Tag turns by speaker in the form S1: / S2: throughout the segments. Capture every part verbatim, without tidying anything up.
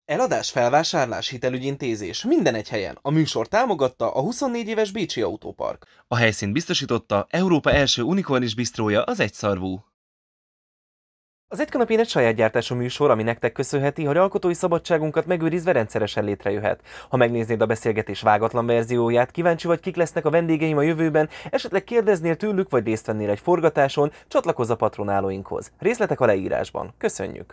S1: Eladás, felvásárlás, hitelügyintézés, minden egy helyen. A műsor támogatta a huszonnégy éves Bécsi Autópark. A helyszínt biztosította Európa első unikornis bistrója, az Egyszarvú. Az Egy kanapén egy saját gyártású műsor, ami nektek köszönheti, hogy alkotói szabadságunkat megőrizve rendszeresen létrejöhet. Ha megnéznéd a beszélgetés vágatlan verzióját, kíváncsi vagy, kik lesznek a vendégeim a jövőben, esetleg kérdeznél tőlük vagy részt vennél egy forgatáson, csatlakozz a patronálóinkhoz. Részletek a leírásban. Köszönjük!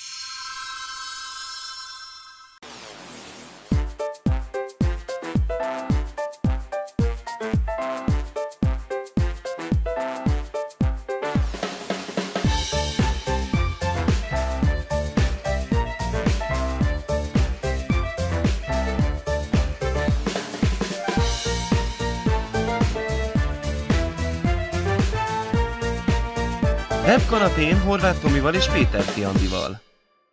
S1: Webkanapén Horváth Tomival és Péter Andival.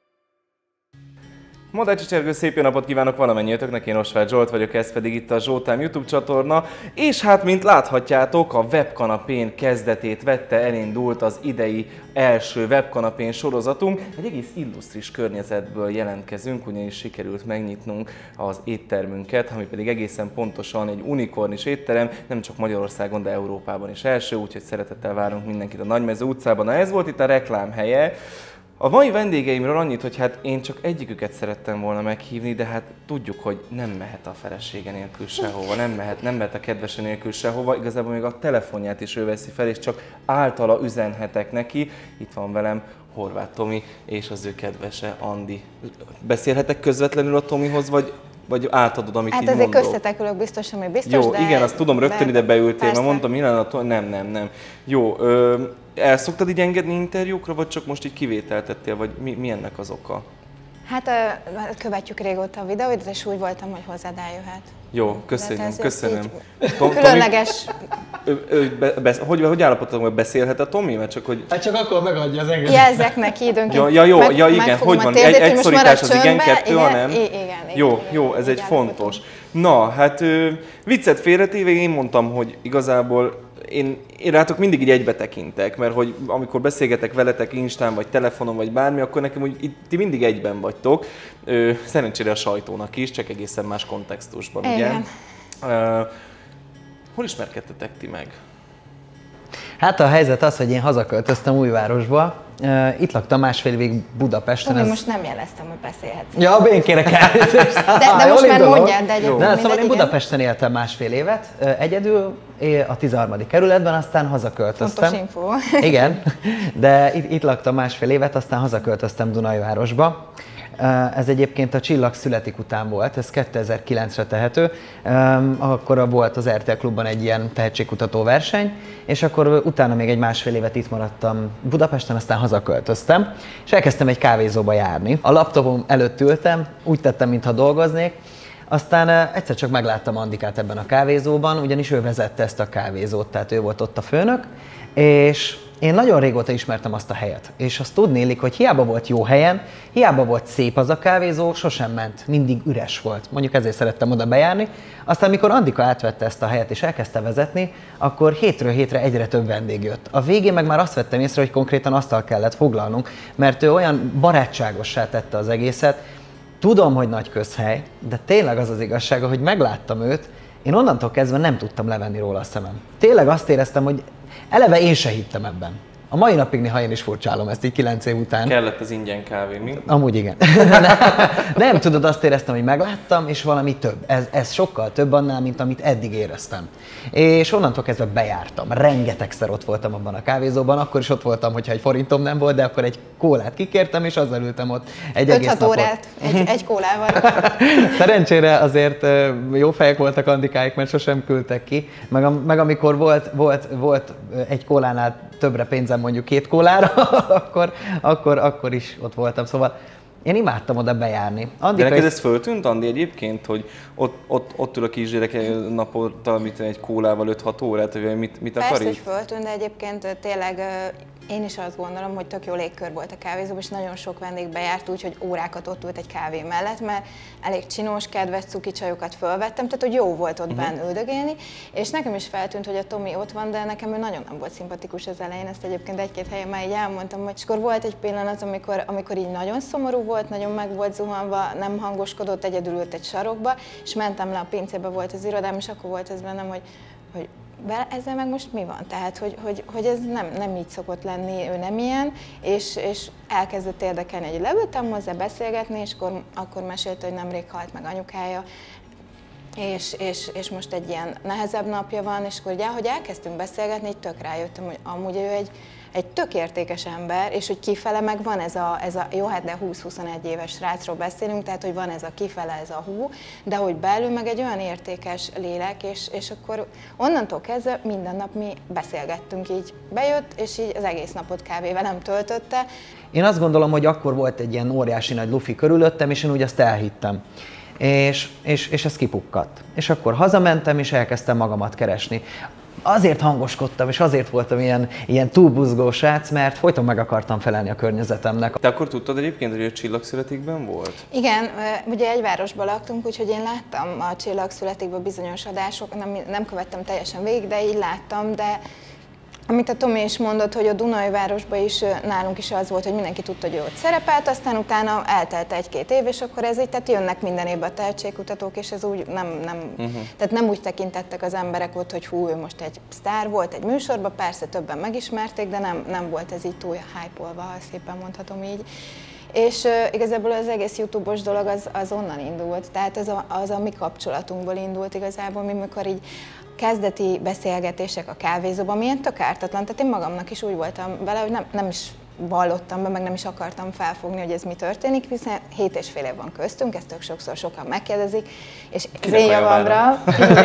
S1: Madácsi Csergő, szép jó napot kívánok valamennyiötöknek, én Osváth Zsolt vagyok, ez pedig itt a Zsoltime YouTube csatorna, és hát mint láthatjátok, a Webkanapén kezdetét vette, elindult az idei első Webkanapén sorozatunk. Egy egész illusztris környezetből jelentkezünk, ugyanis sikerült megnyitnunk az éttermünket, ami pedig egészen pontosan egy unikornis étterem, nem csak Magyarországon, de Európában is első, úgyhogy szeretettel várunk mindenkit a Nagymező utcában. Na, ez volt itt a reklámhelye. A mai vendégeimről annyit, hogy hát én csak egyiküket szerettem volna meghívni, de hát tudjuk, hogy nem mehet a felesége nélkül sehova, nem mehet, nem mehet a kedvese nélkül sehova, igazából még a telefonját is ő veszi fel, és csak általa üzenhetek neki. Itt van velem Horváth Tomi és az ő kedvese Andi. Beszélhetek közvetlenül a Tomihoz, vagy, vagy átadod, amit
S2: hát
S1: így mondok?
S2: Hát azért köztetek ülök, biztos, ami biztos,
S1: jó,
S2: de...
S1: igen, azt tudom, rögtön
S2: de...
S1: ide beültél,
S2: persze.
S1: mert mondtam, mi lenne a Tomi? Nem, nem, nem. Jó, ö, el szoktad így engedni interjúkra, vagy csak most így kivételtettél, vagy mi, mi ennek az oka?
S2: Hát ö, követjük régóta a videót, és úgy voltam, hogy hozzád eljöhet.
S1: Jó, köszönöm, köszönöm.
S2: Tom, különleges...
S1: Ő, ő, be, be, hogy, hogy állapodtam, hogy beszélhet a Tomi? Mert csak, hogy...
S3: Hát csak akkor megadja az engedélyt.
S2: Jelzek neki időnként.
S1: Ja, ja jó,
S2: meg,
S1: ja igen, hogy van? Egy, egy szorítás az igen, kettő,
S2: igen,
S1: ha nem?
S2: Igen, igen,
S1: jó,
S2: igen,
S1: jó, ez
S2: igen,
S1: egy fontos. Na, hát viccet félretéve én mondtam, hogy igazából én, én rátok mindig így egybe tekintek, mert hogy amikor beszélgetek veletek Instán, vagy telefonon, vagy bármi, akkor nekem úgy itt, ti mindig egyben vagytok. Ö, szerencsére a sajtónak is, csak egészen más kontextusban, ugye?
S2: Igen.
S1: Uh, hol ismerkedtetek ti meg?
S3: Hát a helyzet az, hogy én hazaköltöztem Újvárosba. Uh, itt laktam másfél évig Budapesten.
S2: Tomi,
S3: ez...
S2: most nem jeleztem, hogy beszélhetsz.
S3: Ja, én kérek elnézést.
S2: De, de most már mondjad, de egyébként
S3: de, szóval én
S2: igen.
S3: Budapesten éltem másfél évet, egyedül a tizenharmadik kerületben, aztán hazaköltöztem.
S2: Fontos info.
S3: Igen, de itt, itt laktam másfél évet, aztán hazaköltöztem Dunajvárosba. Ez egyébként a Csillag születik után volt, ez kétezer-kilencre tehető. Akkor volt az er té el Klubban egy ilyen tehetségkutató verseny, és akkor utána még egy másfél évet itt maradtam Budapesten, aztán hazaköltöztem, és elkezdtem egy kávézóba járni. A laptopom előtt ültem, úgy tettem, mintha dolgoznék, aztán egyszer csak megláttam Andikát ebben a kávézóban, ugyanis ő vezette ezt a kávézót, tehát ő volt ott a főnök, és én nagyon régóta ismertem azt a helyet, és azt tudnélik, hogy hiába volt jó helyen, hiába volt szép az a kávézó, sosem ment, mindig üres volt. Mondjuk ezért szerettem oda bejárni. Aztán, amikor Andika átvette ezt a helyet és elkezdte vezetni, akkor hétről hétre egyre több vendég jött. A végén meg már azt vettem észre, hogy konkrétan asztal kellett foglalnunk, mert ő olyan barátságossá tette az egészet. Tudom, hogy nagy közhely, de tényleg az az igazsága, hogy megláttam őt, én onnantól kezdve nem tudtam levenni róla a szemem. Tényleg azt éreztem, hogy eleve én se hittem ebben. A mai napig néha én is furcsálom ezt így kilenc év után.
S1: Kellett az ingyen kávé, mi?
S3: Amúgy igen. nem, nem tudod, azt éreztem, hogy megláttam, és valami több. Ez, ez sokkal több annál, mint amit eddig éreztem. És onnantól kezdve bejártam. Rengetegszer ott voltam abban a kávézóban, akkor is ott voltam, hogyha egy forintom nem volt, de akkor egy kólát kikértem, és azzal ültem ott egy egész napot.
S2: órát, egy, egy kólával.
S3: Szerencsére azért jó fejek voltak Andikáik, mert sosem küldtek ki. Meg, meg amikor volt, volt, volt egy kólánál többre pénzem, mondjuk két kólára, akkor, akkor, akkor is ott voltam. Szóval én imádtam oda bejárni.
S1: Andika, de neked ez föltűnt, Andi, egyébként, hogy ott, ott, ott ül a kisgyerek naponta egy kólával öt-hat órát, hogy mit, mit akar?
S2: Persze, hogy föltűnt, de egyébként tényleg én is azt gondolom, hogy tök jó légkör volt a kávézóban, és nagyon sok vendég bejárt úgy, hogy órákat ott ült egy kávé mellett, mert elég csinos, kedves cuki csajokat fölvettem, tehát hogy jó volt ott uh-huh. benn üldögélni, és nekem is feltűnt, hogy a Tomi ott van, de nekem ő nagyon nem volt szimpatikus az elején, ezt egyébként egy-két helyen már így elmondtam, hogy akkor volt egy pillanat, amikor, amikor így nagyon szomorú volt, volt, nagyon meg volt zuhanva, nem hangoskodott, egyedül ült egy sarokba, és mentem le a pincébe, volt az irodám, és akkor volt ez bennem, hogy, hogy ezzel meg most mi van? Tehát, hogy, hogy, hogy ez nem, nem így szokott lenni, ő nem ilyen, és, és elkezdett érdekelni, hogy leültem hozzá beszélgetni, és akkor, akkor mesélte, hogy nemrég halt meg anyukája, és, és, és most egy ilyen nehezebb napja van, és akkor ugye, ahogy elkezdtünk beszélgetni, így tök rájöttem, hogy amúgy ő egy, egy tök értékes ember, és hogy kifele meg van ez a, ez a jó, hát de húsz-huszonegy éves srácról beszélünk, tehát hogy van ez a kifele, ez a hú, de hogy belül meg egy olyan értékes lélek, és, és akkor onnantól kezdve minden nap mi beszélgettünk, így bejött, és így az egész napot kb. Velem töltötte.
S3: Én azt gondolom, hogy akkor volt egy ilyen óriási nagy lufi körülöttem, és én úgy azt elhittem. És, és, és ez kipukkadt. És akkor hazamentem, és elkezdtem magamat keresni. Azért hangoskodtam, és azért voltam ilyen, ilyen túlbuzgó srác, mert folyton meg akartam felelni a környezetemnek.
S1: Te akkor tudtad egyébként, hogy a Csillagszületikben volt?
S2: Igen, ugye egy városban laktunk, úgyhogy én láttam a Csillagszületikben bizonyos adások, nem, nem követtem teljesen végig, de így láttam, de amit a Tomi is mondott, hogy a Dunajvárosban is nálunk is az volt, hogy mindenki tudta, hogy ő ott szerepelt, aztán utána eltelt egy-két év, és akkor ez így, tehát jönnek minden évben a tehetségkutatók, és ez úgy nem, nem, uh-huh. tehát nem úgy tekintettek az emberek ott, hogy hú, ő most egy sztár volt egy műsorban, persze többen megismerték, de nem, nem volt ez így túl hype-olva, ha szépen mondhatom így. És uh, igazából az egész YouTube-os dolog az, az onnan indult, tehát az a, az a mi kapcsolatunkból indult igazából, mi mikor így kezdeti beszélgetések a kávézóban, milyen tök ártatlan, tehát én magamnak is úgy voltam vele, hogy nem, nem is vallottam be, meg nem is akartam felfogni, hogy ez mi történik, hiszen hét és fél év van köztünk, ezt tök sokszor sokan megkérdezik, és az én javamra,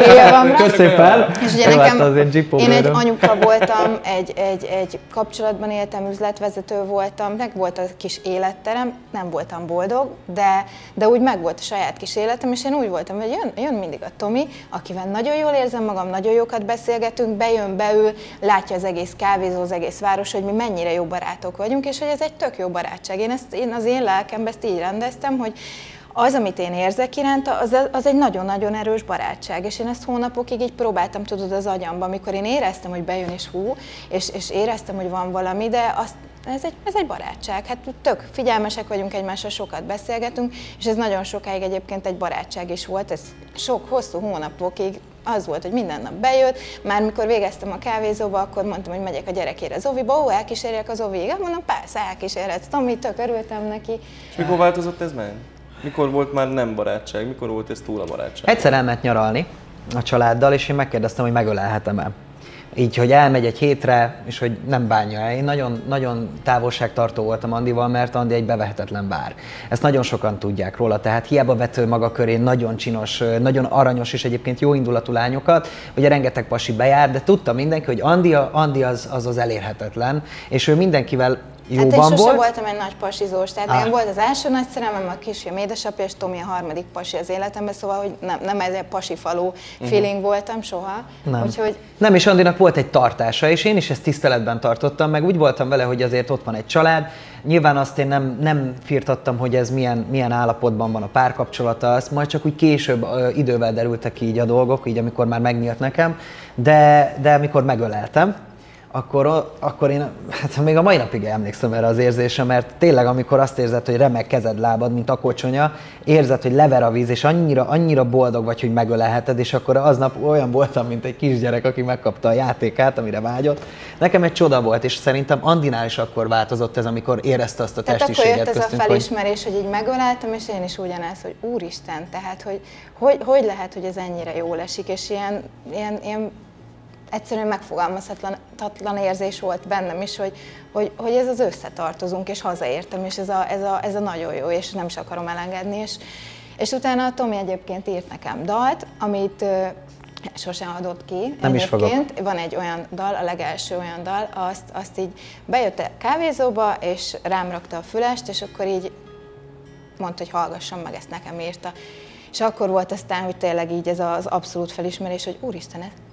S3: Köszönöm.
S2: És ugye nekem, én egy anyuka voltam, egy, egy, egy kapcsolatban éltem, üzletvezető voltam, meg volt a kis életterem, nem voltam boldog, de, de úgy meg volt a saját kis életem, és én úgy voltam, hogy jön, jön mindig a Tomi, akivel nagyon jól érzem magam, nagyon jókat beszélgetünk, bejön, beül, látja az egész kávézó, az egész város, hogy mi mennyire jó barátok vagyunk, és hogy ez egy tök jó barátság. Én, ezt, én az én lelkemben ezt így rendeztem, hogy az, amit én érzek iránta, az, az egy nagyon-nagyon erős barátság, és én ezt hónapokig így próbáltam, tudod, az agyamba, amikor én éreztem, hogy bejön és hú, és, és éreztem, hogy van valami, de azt, ez, egy, ez egy barátság, hát tök figyelmesek vagyunk egymással, sokat beszélgetünk, és ez nagyon sokáig egyébként egy barátság is volt, ez sok, hosszú hónapokig az volt, hogy minden nap bejött, már mikor végeztem a kávézóba, akkor mondtam, hogy megyek a gyerekére Zoviba, ó, elkísérjek az Zoviig, mondom, persze, elkísérhetsz, Tomi, tök örültem neki.
S1: És mikor változott ez meg? Mikor volt már nem barátság? Mikor volt ez túl a barátság?
S3: Egyszer elment nyaralni a családdal, és én megkérdeztem, hogy megölelhetem-e. Így, hogy elmegy egy hétre, és hogy nem bánja el. Én nagyon, nagyon távolságtartó voltam Andival, mert Andi egy bevehetetlen bár. Ezt nagyon sokan tudják róla, tehát hiába vett maga köré nagyon csinos, nagyon aranyos és egyébként jó indulatú lányokat, ugye rengeteg pasi bejár, de tudta mindenki, hogy Andi, Andi az, az az elérhetetlen, és ő mindenkivel jóban
S2: hát én sose
S3: volt.
S2: voltam egy nagy pasizós, tehát ah. én volt az első nagy szerelmem, a kisfiam édesapja, és Tomi a harmadik pasi az életemben, szóval hogy nem, nem ez egy pasifalú uh-huh. feeling voltam soha.
S3: Nem.
S2: Úgyhogy...
S3: nem, és Andinak volt egy tartása, és én is ezt tiszteletben tartottam, meg úgy voltam vele, hogy azért ott van egy család. Nyilván azt én nem, nem firtattam, hogy ez milyen, milyen állapotban van a párkapcsolata, azt majd csak úgy később ö, idővel derültek ki így a dolgok, így amikor már megnyílt nekem, de, de amikor megöleltem, Akkor, akkor én hát még a mai napig emlékszem erre az érzésre, mert tényleg amikor azt érzed, hogy remeg kezed, lábad, mint a kocsonya, érzed, hogy lever a víz, és annyira, annyira boldog vagy, hogy megölelheted, és akkor aznap olyan voltam, mint egy kisgyerek, aki megkapta a játékát, amire vágyott. Nekem egy csoda volt, és szerintem Andinál is akkor változott ez, amikor érezte azt a testiséget
S2: köztünk. Tehát akkor jött ez a felismerés,
S3: hogy...
S2: hogy így megöleltem, és én is ugyanez, hogy úristen, tehát hogy, hogy hogy lehet, hogy ez ennyire jól esik, és ilyen, ilyen, ilyen egyszerűen megfogalmazhatatlan érzés volt bennem is, hogy, hogy, hogy ez az összetartozunk, és hazaértem, és ez a, ez, a, ez a nagyon jó, és nem is akarom elengedni. És, és utána a Tomi egyébként írt nekem dalt, amit uh, sosem adott ki.
S3: Nem is fogok.
S2: Van egy olyan dal, a legelső olyan dal, azt, azt így bejött a kávézóba, és rám rakta a fülest, és akkor így mondta, hogy hallgassam meg, ezt nekem írta. És akkor volt aztán, hogy tényleg így ez az abszolút felismerés, hogy úristen,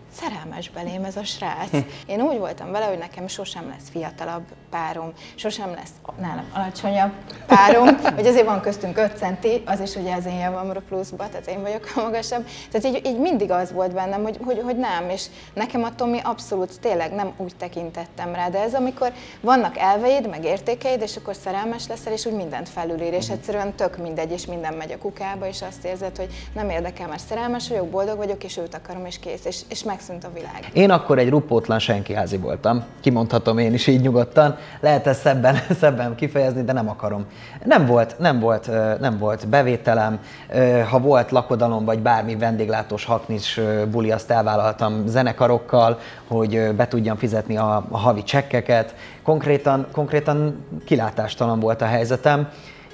S2: szerelmes belém ez a srác. Én úgy voltam vele, hogy nekem sosem lesz fiatalabb párom, sosem lesz nálam alacsonyabb párom, hogy azért van köztünk öt centi, az is ugye az én javamra pluszba, tehát én vagyok a magasabb. Tehát így, így mindig az volt bennem, hogy, hogy, hogy nem, és nekem a Tomi abszolút tényleg nem úgy tekintettem rá, de ez amikor vannak elveid, meg értékeid, és akkor szerelmes leszel, és úgy mindent felülír, és egyszerűen tök mindegy, és minden megy a kukába, és azt érzed, hogy nem érdekel, mert szerelmes vagyok, boldog vagyok, és őt akarom, és kész, és, és megszűnt a világ.
S3: Én akkor egy rupótlan senkiházi voltam, kimondhatom én is így nyugodtan, lehet ezt szebben, szebben kifejezni, de nem akarom. Nem volt, nem volt, nem volt bevételem, ha volt lakodalom, vagy bármi vendéglátós haknis buli, azt elvállaltam zenekarokkal, hogy be tudjam fizetni a, a havi csekkeket. Konkrétan, konkrétan kilátástalan volt a helyzetem,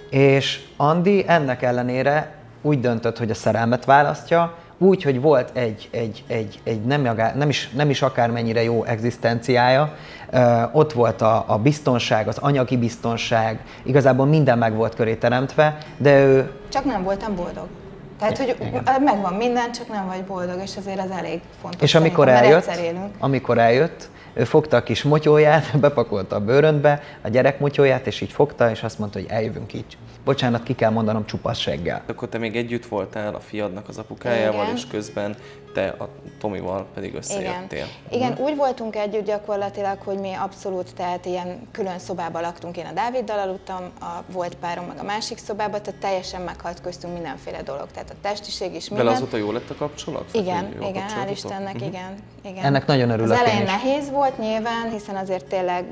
S3: és Andi ennek ellenére úgy döntött, hogy a szerelmet választja, úgy, hogy volt egy, egy, egy, egy nem, nem, is, nem is akármennyire jó egzisztenciája, uh, ott volt a, a biztonság, az anyagi biztonság, igazából minden meg volt köré teremtve, de ő...
S2: Csak nem voltam boldog. Tehát, hogy igen, megvan minden, csak nem vagy boldog, és azért ez elég fontos.
S3: És amikor eljött, amikor eljött, ő fogta a kis motyóját, bepakolta a bőröntbe, a gyerek motyóját, és így fogta, és azt mondta, hogy eljövünk így. Bocsánat, ki kell mondanom, csupasz seggel.
S1: Akkor te még együtt voltál a fiadnak az apukájával, igen, és közben te a Tomival pedig összejöttél.
S2: Igen, igen, úgy voltunk együtt gyakorlatilag, hogy mi abszolút, tehát ilyen külön szobában laktunk, én a Dáviddal aludtam, a volt párom meg a másik szobában, tehát teljesen meghalt köztünk mindenféle dolog, tehát a testiség is minden.
S1: Vele azóta jó lett a kapcsolat?
S2: Igen, igen, hál' Istennek, uh-huh. igen, igen.
S3: Ennek nagyon örülök.
S2: Az elején nehéz volt nyilván, hiszen azért tényleg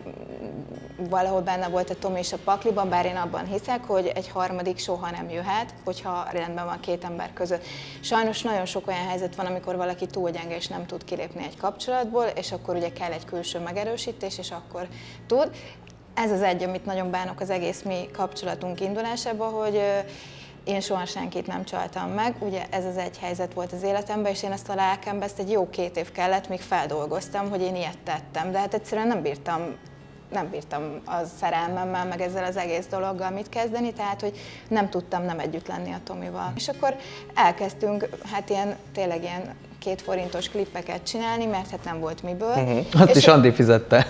S2: valahol benne volt a Tomi és a pakliban, bár én abban hiszek, hogy egy harmadik soha nem jöhet, hogyha rendben van két ember között. Sajnos nagyon sok olyan helyzet van, amikor valaki túl gyenge és nem tud kilépni egy kapcsolatból, és akkor ugye kell egy külső megerősítés, és akkor tud. Ez az egy, amit nagyon bánok az egész mi kapcsolatunk indulásában, hogy én soha senkit nem csaltam meg, ugye ez az egy helyzet volt az életemben, és én ezt a lelkembe, ezt egy jó két év kellett, míg feldolgoztam, hogy én ilyet tettem, de hát egyszerűen nem bírtam nem bírtam a szerelmemmel, meg ezzel az egész dologgal mit kezdeni, tehát hogy nem tudtam nem együtt lenni a Tomival. És akkor elkezdtünk hát ilyen, tényleg ilyen két forintos klippeket csinálni, mert hát nem volt miből. Uh-huh.
S3: Azt és is Andi fizette.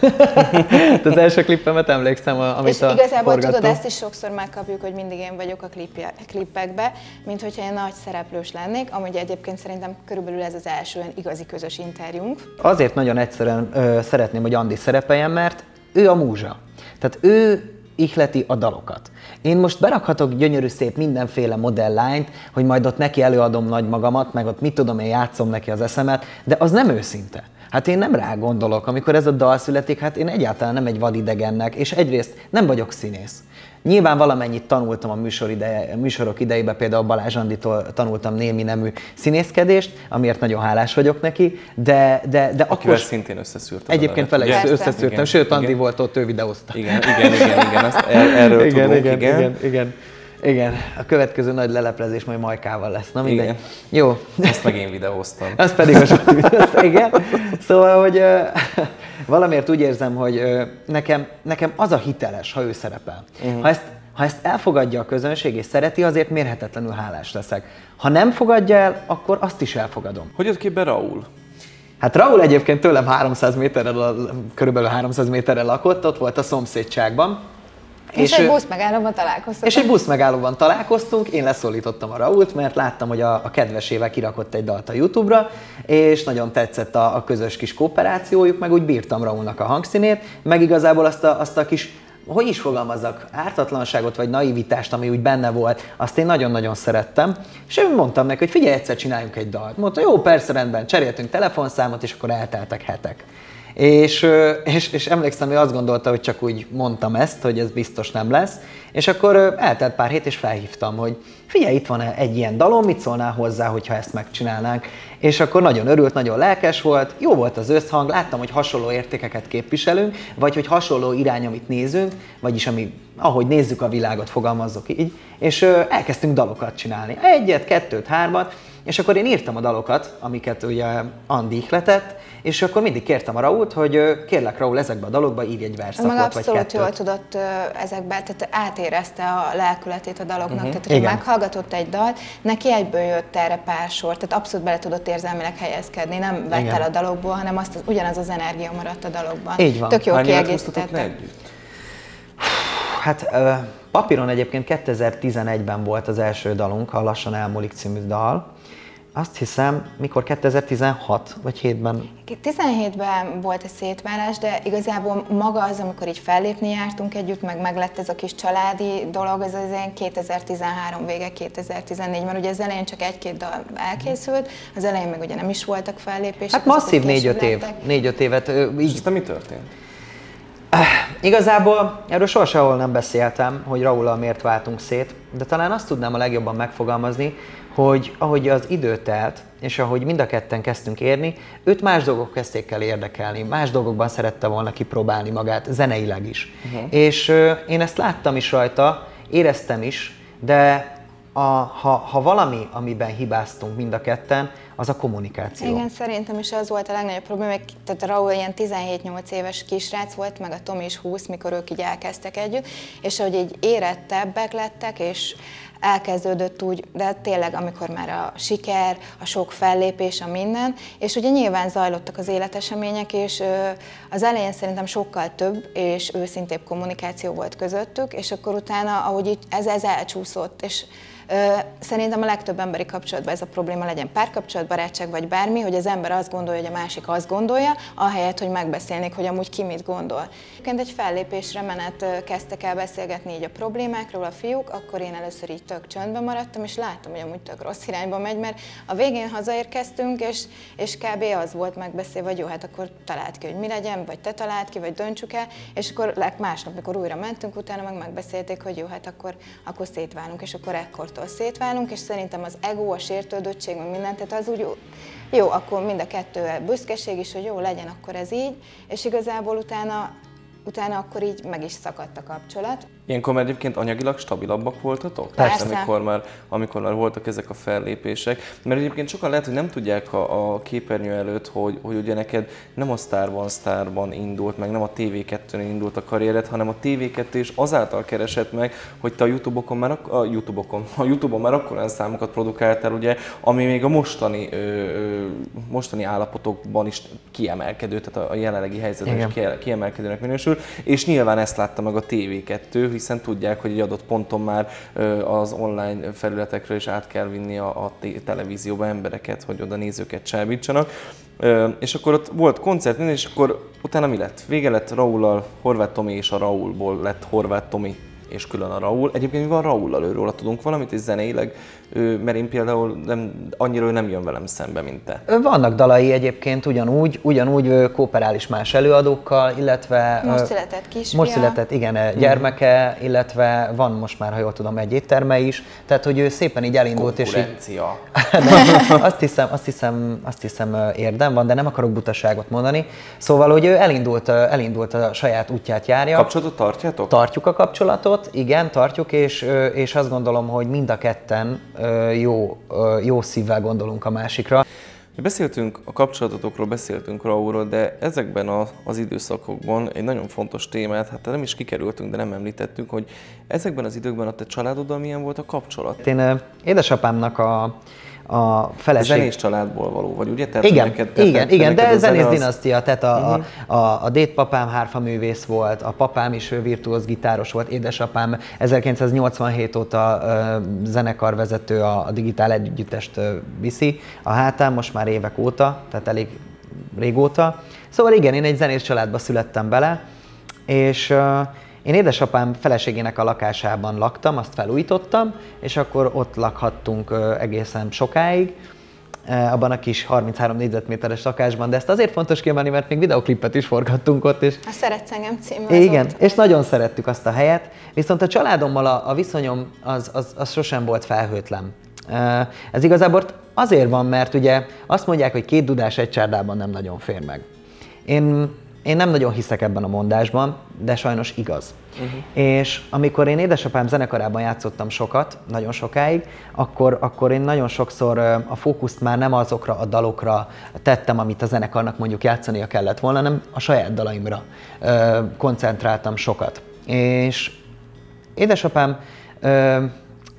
S3: Az első klippemet emlékszem, amit
S2: és
S3: a
S2: igazából
S3: forgató.
S2: Tudod, ezt is sokszor megkapjuk, hogy mindig én vagyok a klippekbe, mint hogyha én nagy szereplős lennék, amúgy egyébként szerintem körülbelül ez az első olyan igazi közös interjúnk.
S3: Azért nagyon egyszerűen ö, szeretném, hogy Andi szerepeljen, mert ő a múzsa. Tehát ő ihleti a dalokat. Én most berakhatok gyönyörű szép mindenféle modelllányt, hogy majd ott neki előadom nagy magamat, meg ott mit tudom, én játszom neki az eszemet, de az nem őszinte. Hát én nem rá gondolok, amikor ez a dal születik, hát én egyáltalán nem egy vadidegennek, és egyrészt nem vagyok színész. Nyilván valamennyit tanultam a műsor ideje, műsorok idejében, például Balázs Anditól tanultam némi nemű színészkedést, amiért nagyon hálás vagyok neki, de, de, de
S1: akivel
S3: akkor...
S1: szintén összeszűrtem.
S3: Egyébként vele is összeszűrtem, igen, sőt, Andi igen. volt ott, ő videózta.
S1: Igen, igen, igen, igen, azt er, erről
S3: igen,
S1: tudunk,
S3: igen,
S1: igen.
S3: igen, igen. Igen, a következő nagy leleplezés majd Majkával lesz. Na mindegy.
S1: Igen.
S3: Jó.
S1: Ezt meg én videóztam.
S3: Azt pedig a Zsolt videózta, igen. Szóval, hogy uh, valamiért úgy érzem, hogy uh, nekem, nekem az a hiteles, ha ő szerepel. Uh-huh. Ha ezt Ha ezt elfogadja a közönség és szereti, azért mérhetetlenül hálás leszek. Ha nem fogadja el, akkor azt is elfogadom.
S1: Hogy jött képbe Raúl?
S3: Hát Raúl egyébként tőlem háromszáz méterrel, körülbelül háromszáz méterrel lakott, ott volt a szomszédságban.
S2: És, és egy buszmegállóban találkoztunk.
S3: És egy buszmegállóban találkoztunk, én leszólítottam a Raúlt, mert láttam, hogy a, a kedvesével kirakott egy dalt a YouTube-ra, és nagyon tetszett a, a közös kis kooperációjuk, meg úgy bírtam Raúlnak a hangszínét, meg igazából azt a, azt a kis, hogy is fogalmazzak, ártatlanságot vagy naivitást, ami úgy benne volt, azt én nagyon-nagyon szerettem. És én mondtam neki, hogy figyelj, egyszer csináljunk egy dalt. Mondta, jó, persze, rendben, cseréltünk telefonszámot, és akkor elteltek hetek. És, és, és emlékszem, hogy azt gondolta, hogy csak úgy mondtam ezt, hogy ez biztos nem lesz. És akkor eltelt pár hét, és felhívtam, hogy figyelj, itt van egy ilyen dalom, mit szólnál hozzá, hogyha ezt megcsinálnánk. És akkor nagyon örült, nagyon lelkes volt, jó volt az összhang, láttam, hogy hasonló értékeket képviselünk, vagy hogy hasonló irány, amit nézünk, vagyis ami, ahogy nézzük a világot, fogalmazzuk így, és elkezdtünk dalokat csinálni. Egyet, kettőt, hármat, és akkor én írtam a dalokat, amiket ugye Andi ihletett, és akkor mindig kértem a Raúlt, hogy kérlek Raúl, ezekbe a dalokba írj egy verszakot, vagy kettőt.
S2: Abszolút jól tudott ezekbe, tehát átérezte a lelkületét a daloknak, uh-huh. tehát hogyha
S3: igen.
S2: meghallgat hallgatott egy dalt, neki egyből jött erre pár sor, tehát abszolút bele tudott érzelmileg helyezkedni, nem vett el a dalokból, hanem azt, az, ugyanaz az energia maradt a dalokban.
S3: Így van.
S2: Tök jó
S1: kiegészítettek.
S3: Hát papíron egyébként kétezer-tizenegyben volt az első dalunk, a Lassan elmúlik című dal. Azt hiszem, mikor kétezer-tizenhat vagy hétben?
S2: tizenhétben volt a szétválás, de igazából maga az, amikor így fellépni jártunk együtt, meg meglett ez a kis családi dolog, ez az ilyen kétezer-tizenhárom vége, kétezer-tizennégy, mert ugye az elején csak egy-két dal elkészült, az elején meg ugye nem is voltak fellépések.
S3: Hát masszív négy-öt év, négy-öt évet.
S1: Így. És aztán mi történt?
S3: Igazából erről soha sehol nem beszéltem, hogy Raullal miért váltunk szét, de talán azt tudnám a legjobban megfogalmazni, hogy ahogy az idő telt, és ahogy mind a ketten kezdtünk érni, őt más dolgok kezdték el érdekelni, más dolgokban szerette volna kipróbálni magát, zeneileg is. Uh-huh. És uh, én ezt láttam is rajta, éreztem is, de a, ha, ha valami, amiben hibáztunk mind a ketten, az a kommunikáció.
S2: Igen, szerintem is az volt a legnagyobb probléma, tehát a Raúl ilyen tizenhét-nyolc éves kisrác volt, meg a Tomi is húsz, mikor ők így elkezdtek együtt, és ahogy így érettebbek lettek, és elkezdődött úgy, de tényleg amikor már a siker, a sok fellépés, a minden, és ugye nyilván zajlottak az életesemények, és az elején szerintem sokkal több és őszintébb kommunikáció volt közöttük, és akkor utána, ahogy így ez, ez elcsúszott, és szerintem a legtöbb emberi kapcsolatban ez a probléma, legyen párkapcsolat, barátság vagy bármi, hogy az ember azt gondolja, hogy a másik azt gondolja, ahelyett, hogy megbeszélnék, hogy amúgy ki mit gondol. Egy fellépésre menet kezdtek el beszélgetni így a problémákról a fiúk, akkor én először így tök csöndben maradtam, és láttam, hogy amúgy tök rossz irányba megy, mert a végén hazaérkeztünk, és, és kb. Az volt megbeszélve, hogy jó, hát akkor találd ki, hogy mi legyen, vagy te találd ki, vagy döntsük el, és akkor másnap, mikor újra mentünk, utána meg megbeszélték, hogy jó, hát akkor, akkor szétválunk, és akkor ekkortól szétválunk, és szerintem az ego, a sértődöttség, meg mindent, tehát az úgy jó, jó, akkor mind a kettő büszkeség is, hogy jó, legyen akkor ez így, és igazából utána, utána akkor így meg is szakadt a kapcsolat.
S1: Ilyenkor már egyébként anyagilag stabilabbak voltatok?
S2: Persze.
S1: Amikor már, amikor már voltak ezek a fellépések. Mert egyébként sokan lehet, hogy nem tudják a, a képernyő előtt, hogy, hogy ugye neked nem a Sztárban, Sztárban indult, meg nem a té vé kettőn indult a karriered, hanem a té vé kettő is azáltal keresett meg, hogy te a YouTube-okon már, a YouTube-okon, a YouTube-on már akkor olyan számokat produkáltál, ugye, ami még a mostani, ö, ö, mostani állapotokban is kiemelkedő, tehát a jelenlegi helyzetben is kiemelkedőnek minősül, és nyilván ezt látta meg a té vé kettő, hiszen tudják, hogy egy adott ponton már az online felületekről is át kell vinni a, a televízióba embereket, hogy oda nézőket csábítsanak. És akkor ott volt koncert, és akkor utána mi lett? Vége lett Raullal, Horváth Tomi, és a Raúlból lett Horváth Tomi és külön a Raúl. Egyébként mi van Raullal, őről tudunk valamit, és zeneileg, mert én például nem, annyira ő nem jön velem szembe, mint te.
S3: Vannak dalai egyébként ugyanúgy, ugyanúgy kooperál is más előadókkal, illetve...
S2: Most született kisfia.
S3: Most született, igen, gyermeke, illetve van most már, ha jól tudom, egy étterme is, tehát hogy ő szépen így elindult, és így... azt hiszem, azt hiszem, azt hiszem érdem van, de nem akarok butaságot mondani. Szóval, hogy ő elindult, elindult a saját útját járja.
S1: Kapcsolatot tartjátok?
S3: Tartjuk a kapcsolatot, igen, tartjuk, és, és azt gondolom, hogy mind a ketten jó, jó szívvel gondolunk a másikra.
S1: Mi beszéltünk a kapcsolatotokról, beszéltünk Raúlról, de ezekben a, az időszakokban egy nagyon fontos témát, hát nem is kikerültünk, de nem említettünk, hogy ezekben az időkben a te családoddal milyen volt a kapcsolat?
S3: Én édesapámnak a a feleség...
S1: Zenész családból való vagy, ugye? Tehát
S3: igen,
S1: neked,
S3: igen,
S1: neked,
S3: igen,
S1: neked
S3: de zenész
S1: az...
S3: dinasztia, tehát a, uh-huh. a, a, a dédpapám hárfaművész volt, a papám is virtuóz gitáros volt, édesapám ezerkilencszáznyolcvanhét óta uh, zenekarvezető, a, a digitál együttest uh, viszi a hátán, most már évek óta, tehát elég régóta. Szóval igen, én egy zenész családba születtem bele, és uh, én édesapám feleségének a lakásában laktam, azt felújítottam, és akkor ott lakhattunk egészen sokáig, abban a kis harminchárom négyzetméteres lakásban, de ezt azért fontos kiemelni, mert még videoklipet is forgattunk ott. És...
S2: A Szeretsz engem című.
S3: Igen, és nagyon szerettük azt a helyet, viszont a családommal a, a viszonyom az, az, az sosem volt felhőtlen. Ez igazából azért van, mert ugye azt mondják, hogy két dudás egy csárdában nem nagyon fér meg. Én Én nem nagyon hiszek ebben a mondásban, de sajnos igaz. Uh-huh. És amikor én édesapám zenekarában játszottam sokat, nagyon sokáig, akkor, akkor én nagyon sokszor a fókuszt már nem azokra a dalokra tettem, amit a zenekarnak mondjuk játszania kellett volna, hanem a saját dalaimra ö, koncentráltam sokat. És édesapám ö,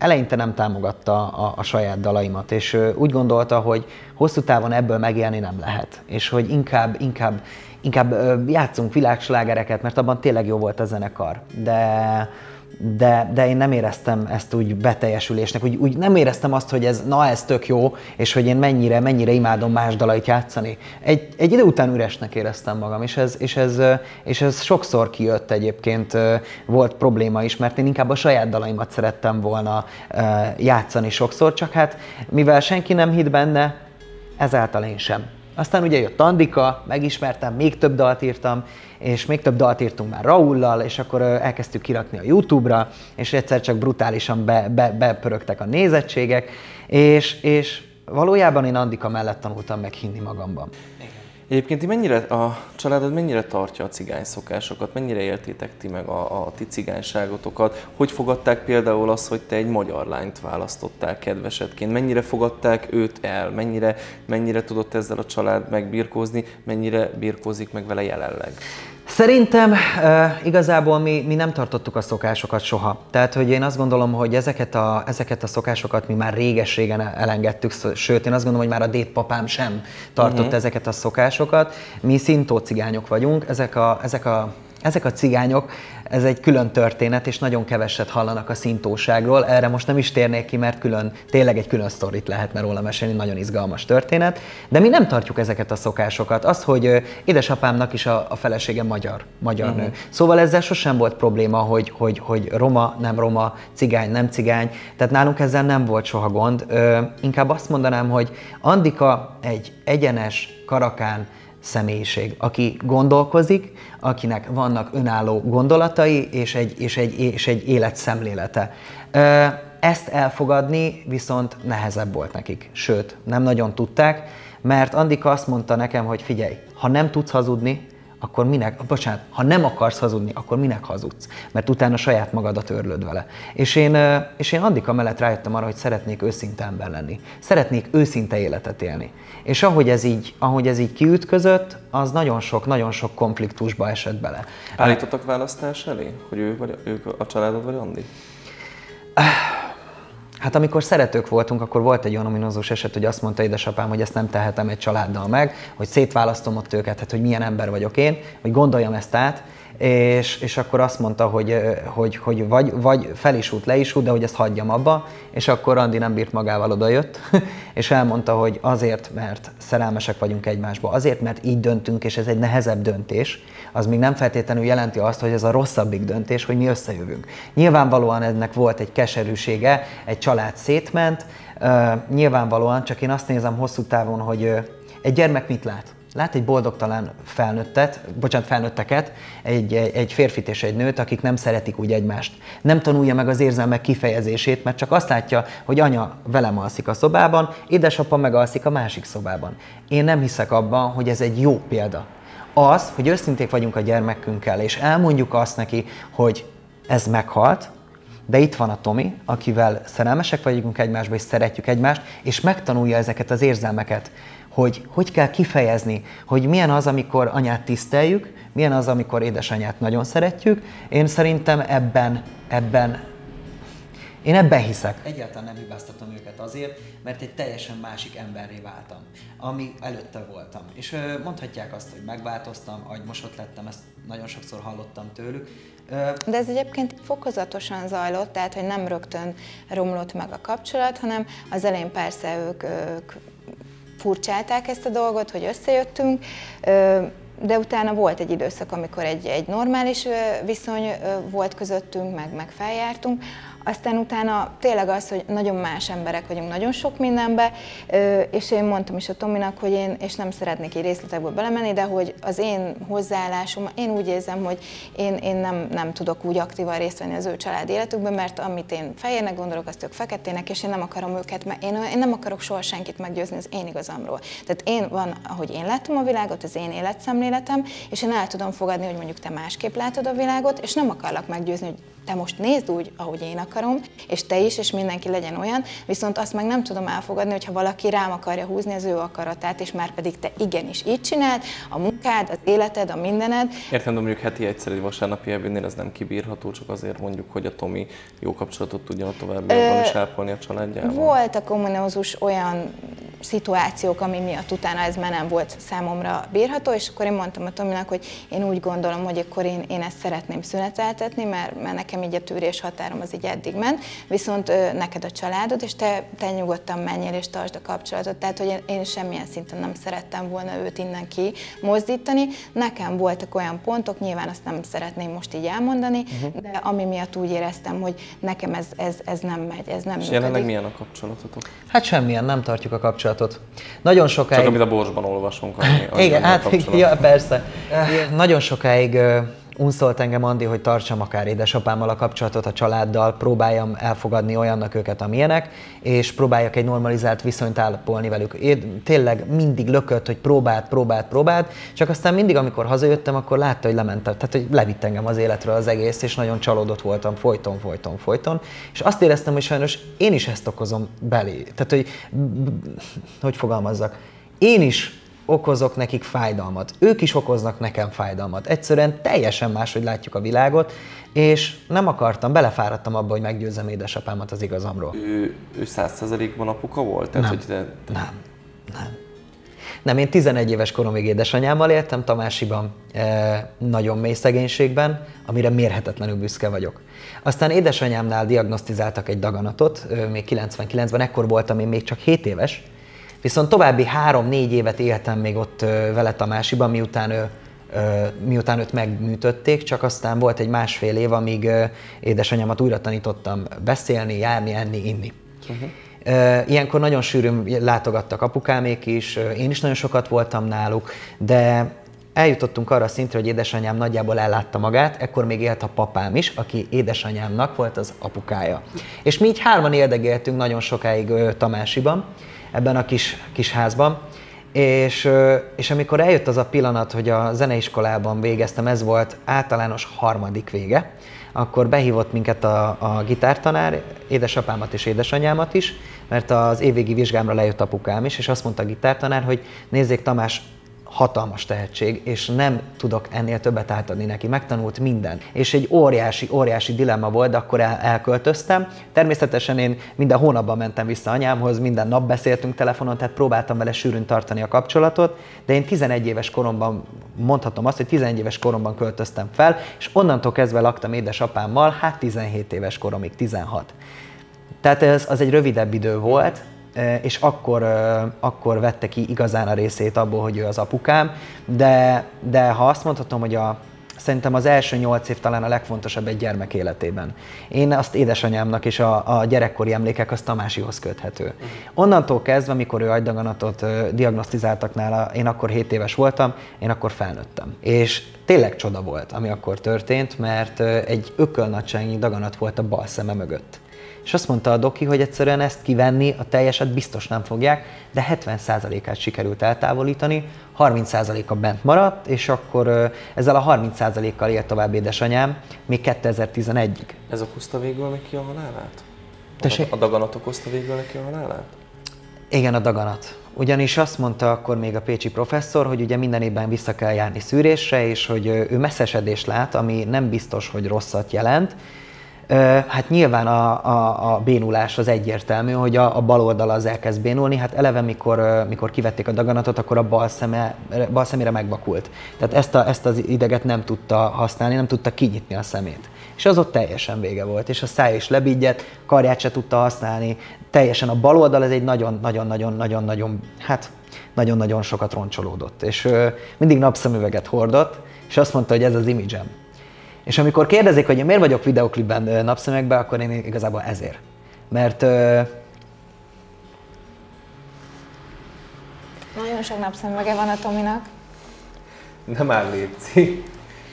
S3: eleinte nem támogatta a, a saját dalaimat, és úgy gondolta, hogy hosszú távon ebből megélni nem lehet, és hogy inkább, inkább, inkább játszunk világslágereket, mert abban tényleg jó volt a zenekar, de De, de én nem éreztem ezt úgy beteljesülésnek, úgy, úgy nem éreztem azt, hogy ez, na ez tök jó, és hogy én mennyire, mennyire imádom más dalait játszani. Egy, egy idő után üresnek éreztem magam, és ez, és, ez, és ez sokszor kijött egyébként, volt probléma is, mert én inkább a saját dalaimat szerettem volna játszani sokszor, csak hát mivel senki nem hitt benne, ezáltal én sem. Aztán ugye jött Andika, megismertem, még több dalt írtam, és még több dalt írtunk már Raullal, és akkor elkezdtük kirakni a YouTube-ra, és egyszer csak brutálisan be, be, bepörögtek a nézettségek, és, és valójában én Andika mellett tanultam meg hinni magamban.
S1: Egyébként ti mennyire, a családod mennyire tartja a cigány szokásokat, mennyire éltétek ti meg a, a ti cigányságotokat? Hogy fogadták például azt, hogy te egy magyar lányt választottál kedvesedként? Mennyire fogadták őt el? Mennyire, mennyire tudott ezzel a család megbirkózni? Mennyire birkózik meg vele jelenleg?
S3: Szerintem uh, igazából mi, mi nem tartottuk a szokásokat soha. Tehát, hogy én azt gondolom, hogy ezeket a, ezeket a szokásokat mi már réges-régen elengedtük, sőt, én azt gondolom, hogy már a dédpapám sem tartott uh-huh. ezeket a szokásokat. Mi szintó cigányok vagyunk, ezek a, ezek a Ezek a cigányok, ez egy külön történet, és nagyon keveset hallanak a szintóságról. Erre most nem is térnék ki, mert külön, tényleg egy külön sztorit lehetne róla mesélni, nagyon izgalmas történet. De mi nem tartjuk ezeket a szokásokat. Az, hogy édesapámnak is a, a felesége magyar, magyar uh-huh. nő. Szóval ezzel sosem volt probléma, hogy, hogy, hogy roma, nem roma, cigány, nem cigány. Tehát nálunk ezzel nem volt soha gond. Ö, inkább azt mondanám, hogy Andika egy egyenes, karakán személyiség, aki gondolkozik, akinek vannak önálló gondolatai és egy, és egy, és egy életszemlélete. Ezt elfogadni viszont nehezebb volt nekik, sőt, nem nagyon tudták, mert Andika azt mondta nekem, hogy figyelj, ha nem tudsz hazudni, akkor minek, bocsánat, ha nem akarsz hazudni, akkor minek hazudsz? Mert utána saját magadat örlöd vele. És én, és én Andika mellett rájöttem arra, hogy szeretnék őszinte ember lenni. Szeretnék őszinte életet élni. És ahogy ez így, ahogy ez így kiütközött, az nagyon sok, nagyon sok konfliktusba esett bele.
S1: Állítottak választás elé? Hogy ő vagy, ők a családod vagy Andi?
S3: Hát amikor szeretők voltunk, akkor volt egy olyan ominózus eset, hogy azt mondta édesapám, hogy ezt nem tehetem egy családdal meg, hogy szétválasztom ott őket, hát hogy milyen ember vagyok én, hogy gondoljam ezt át, és, és akkor azt mondta, hogy, hogy, hogy vagy, vagy fel is út, le is út, de hogy ezt hagyjam abba, és akkor Andi nem bírt magával, odajött, és elmondta, hogy azért, mert szerelmesek vagyunk egymásba, azért, mert így döntünk, és ez egy nehezebb döntés, az még nem feltétlenül jelenti azt, hogy ez a rosszabbik döntés, hogy mi összejövünk. Nyilvánvalóan ennek volt egy keserűsége, egy család szétment, uh, nyilvánvalóan, csak én azt nézem hosszú távon, hogy uh, egy gyermek mit lát? Lát egy boldogtalan felnőttet, bocsánat, felnőtteket, egy, egy férfit és egy nőt, akik nem szeretik úgy egymást. Nem tanulja meg az érzelmek kifejezését, mert csak azt látja, hogy anya velem alszik a szobában, édesapa meg alszik a másik szobában. Én nem hiszek abban, hogy ez egy jó példa. Az, hogy őszinték vagyunk a gyermekünkkel, és elmondjuk azt neki, hogy ez meghalt, de itt van a Tomi, akivel szerelmesek vagyunk egymásba, és szeretjük egymást, és megtanulja ezeket az érzelmeket, hogy hogy kell kifejezni, hogy milyen az, amikor anyát tiszteljük, milyen az, amikor édesanyát nagyon szeretjük. Én szerintem ebben, ebben, én ebben hiszek. Egyáltalán nem hibáztatom őket azért, mert egy teljesen másik emberré váltam, ami előtte voltam. És mondhatják azt, hogy megváltoztam, agymosott lettem, ezt nagyon sokszor hallottam tőlük.
S2: De ez egyébként fokozatosan zajlott, tehát hogy nem rögtön romlott meg a kapcsolat, hanem az elején persze ők, ők furcsálták ezt a dolgot, hogy összejöttünk, de utána volt egy időszak, amikor egy, egy normális viszony volt közöttünk, meg, meg feljártunk. Aztán utána tényleg az, hogy nagyon más emberek vagyunk nagyon sok mindenbe, és én mondtam is a Tominak, hogy én, és nem szeretnék így részletekből belemenni, de hogy az én hozzáállásom, én úgy érzem, hogy én, én nem, nem tudok úgy aktívan részt venni az ő család életükben, mert amit én fehérnek gondolok, azt ők feketének, és én nem akarom őket, mert én, én nem akarok soha senkit meggyőzni az én igazamról. Tehát én van, ahogy én látom a világot, az én életszemléletem, és én el tudom fogadni, hogy mondjuk te másképp látod a világot, és nem akarlak meggyőzni, hogy te most nézd úgy, ahogy én akarom, és te is, és mindenki legyen olyan, viszont azt meg nem tudom elfogadni, hogyha valaki rám akarja húzni az ő akaratát, és már pedig te igenis így csináld, a munkád, az életed, a mindened.
S1: Értem, de mondjuk heti egyszer egy vasárnapi ebédnél ez nem kibírható, csak azért mondjuk, hogy a Tomi jó kapcsolatot tudjon a továbbiakban is ápolni a családjával.
S2: Voltak ominózus olyan szituációk, ami miatt utána ez már nem volt számomra bírható, és akkor én mondtam a Tominak, hogy én úgy gondolom, hogy akkor én, én ezt szeretném szüneteltetni, mert, mert nekem így a tűrés határom az így eddig ment, viszont ö, neked a családod, és te, te nyugodtan menjél és tartsd a kapcsolatot, tehát hogy én, én semmilyen szinten nem szerettem volna őt innen kimozdítani. Nekem voltak olyan pontok, nyilván azt nem szeretném most így elmondani, uh-huh. de ami miatt úgy éreztem, hogy nekem ez, ez, ez nem megy, ez nem
S1: és
S2: működik.
S1: jelenleg milyen a kapcsolatotok?
S3: Hát semmilyen, nem tartjuk a kapcsolatot. Nagyon sokáig...
S1: Csak amit a Borsban olvasunk. Ami,
S3: igen, hát ja, persze. Nagyon sokáig uh, unszolt engem Andi, hogy tartsam akár édesapámmal a kapcsolatot, a családdal, próbáljam elfogadni olyannak őket, amilyenek, és próbáljak egy normalizált viszonyt ápolni velük. Én tényleg mindig lökött, hogy próbált, próbált, próbált, csak aztán mindig, amikor hazajöttem, akkor látta, hogy lementem, tehát hogy levitt engem az életről az egész, és nagyon csalódott voltam folyton, folyton, folyton. És azt éreztem, hogy sajnos én is ezt okozom belé. Tehát, hogy hogy fogalmazzak, én is okozok nekik fájdalmat. Ők is okoznak nekem fájdalmat. Egyszerűen teljesen máshogy látjuk a világot, és nem akartam, belefáradtam abba, hogy meggyőzzem édesapámat az igazamról.
S1: Ő, ő száz százalékban apuka volt? Tehát,
S3: nem.
S1: Hogy te, te...
S3: nem, nem. Nem, én tizenegy éves koromig édesanyámmal éltem Tamásiban, eh, nagyon mély szegénységben, amire mérhetetlenül büszke vagyok. Aztán édesanyámnál diagnosztizáltak egy daganatot, még kilencvenkilencben, ekkor voltam én még csak hét éves, viszont további három-négy évet éltem még ott vele Tamásiban, miután, ő, miután őt megműtötték, csak aztán volt egy másfél év, amíg édesanyámat újra tanítottam beszélni, járni, enni, inni. Uh-huh. Ilyenkor nagyon sűrűn látogattak apukámék is, én is nagyon sokat voltam náluk, de eljutottunk arra a szintre, hogy édesanyám nagyjából ellátta magát, ekkor még élt a papám is, aki édesanyámnak volt az apukája. És mi így hárman éldegéltünk nagyon sokáig Tamásiban, ebben a kis, kis házban, és, és amikor eljött az a pillanat, hogy a zeneiskolában végeztem, ez volt általános harmadik vége, akkor behívott minket a, a gitártanár, édesapámat és édesanyámat is, mert az évvégi vizsgámra lejött apukám is, és azt mondta a gitártanár, hogy nézzék, Tamás, hatalmas tehetség, és nem tudok ennél többet átadni neki, megtanult minden. És egy óriási, óriási dilemma volt, de akkor el, elköltöztem. Természetesen én minden hónapban mentem vissza anyámhoz, minden nap beszéltünk telefonon, tehát próbáltam vele sűrűn tartani a kapcsolatot, de én tizenegy éves koromban, mondhatom azt, hogy tizenegy éves koromban költöztem fel, és onnantól kezdve laktam édesapámmal, hát tizenhét éves koromig, tizenhat. Tehát ez az egy rövidebb idő volt, és akkor, akkor vette ki igazán a részét abból, hogy ő az apukám, de, de ha azt mondhatom, hogy a, szerintem az első nyolc év talán a legfontosabb egy gyermek életében. Én azt édesanyámnak és a, a gyerekkori emlékek az Tamásihoz köthető. Onnantól kezdve, amikor ő agydaganatot diagnosztizáltak nála, én akkor hét éves voltam, én akkor felnőttem. És tényleg csoda volt, ami akkor történt, mert egy ökölnagyságnyi daganat volt a bal szeme mögött. És azt mondta a doki, hogy egyszerűen ezt kivenni, a teljeset biztos nem fogják, de hetven százalékát sikerült eltávolítani, harminc százaléka bent maradt, és akkor ezzel a harminc százalékkal élt tovább édesanyám még kétezer-tizenegyig.
S1: Ez okozta végül neki a halálát?
S3: Tessék?
S1: A daganat okozta végül neki a halálát?
S3: Igen, a daganat. Ugyanis azt mondta akkor még a pécsi professzor, hogy ugye minden évben vissza kell járni szűrésre, és hogy ő messzesedést lát, ami nem biztos, hogy rosszat jelent. Hát nyilván a, a, a bénulás az egyértelmű, hogy a, a bal oldala az elkezd bénulni, hát eleve mikor, mikor kivették a daganatot, akkor a bal, szeme, bal szemére megvakult. Tehát ezt, a, ezt az ideget nem tudta használni, nem tudta kinyitni a szemét. És az ott teljesen vége volt, és a száj is lebígyett, karját se tudta használni, teljesen a bal oldal ez egy nagyon-nagyon-nagyon-nagyon, hát nagyon-nagyon sokat roncsolódott. És ö, mindig napszemüveget hordott, és azt mondta, hogy ez az imidzsem. És amikor kérdezik, hogy én miért vagyok videoklipben napszemekben, akkor én igazából ezért. Mert... Uh...
S2: Nagyon sok napszemüvege van a Tominak.
S1: Nem áll, létszik.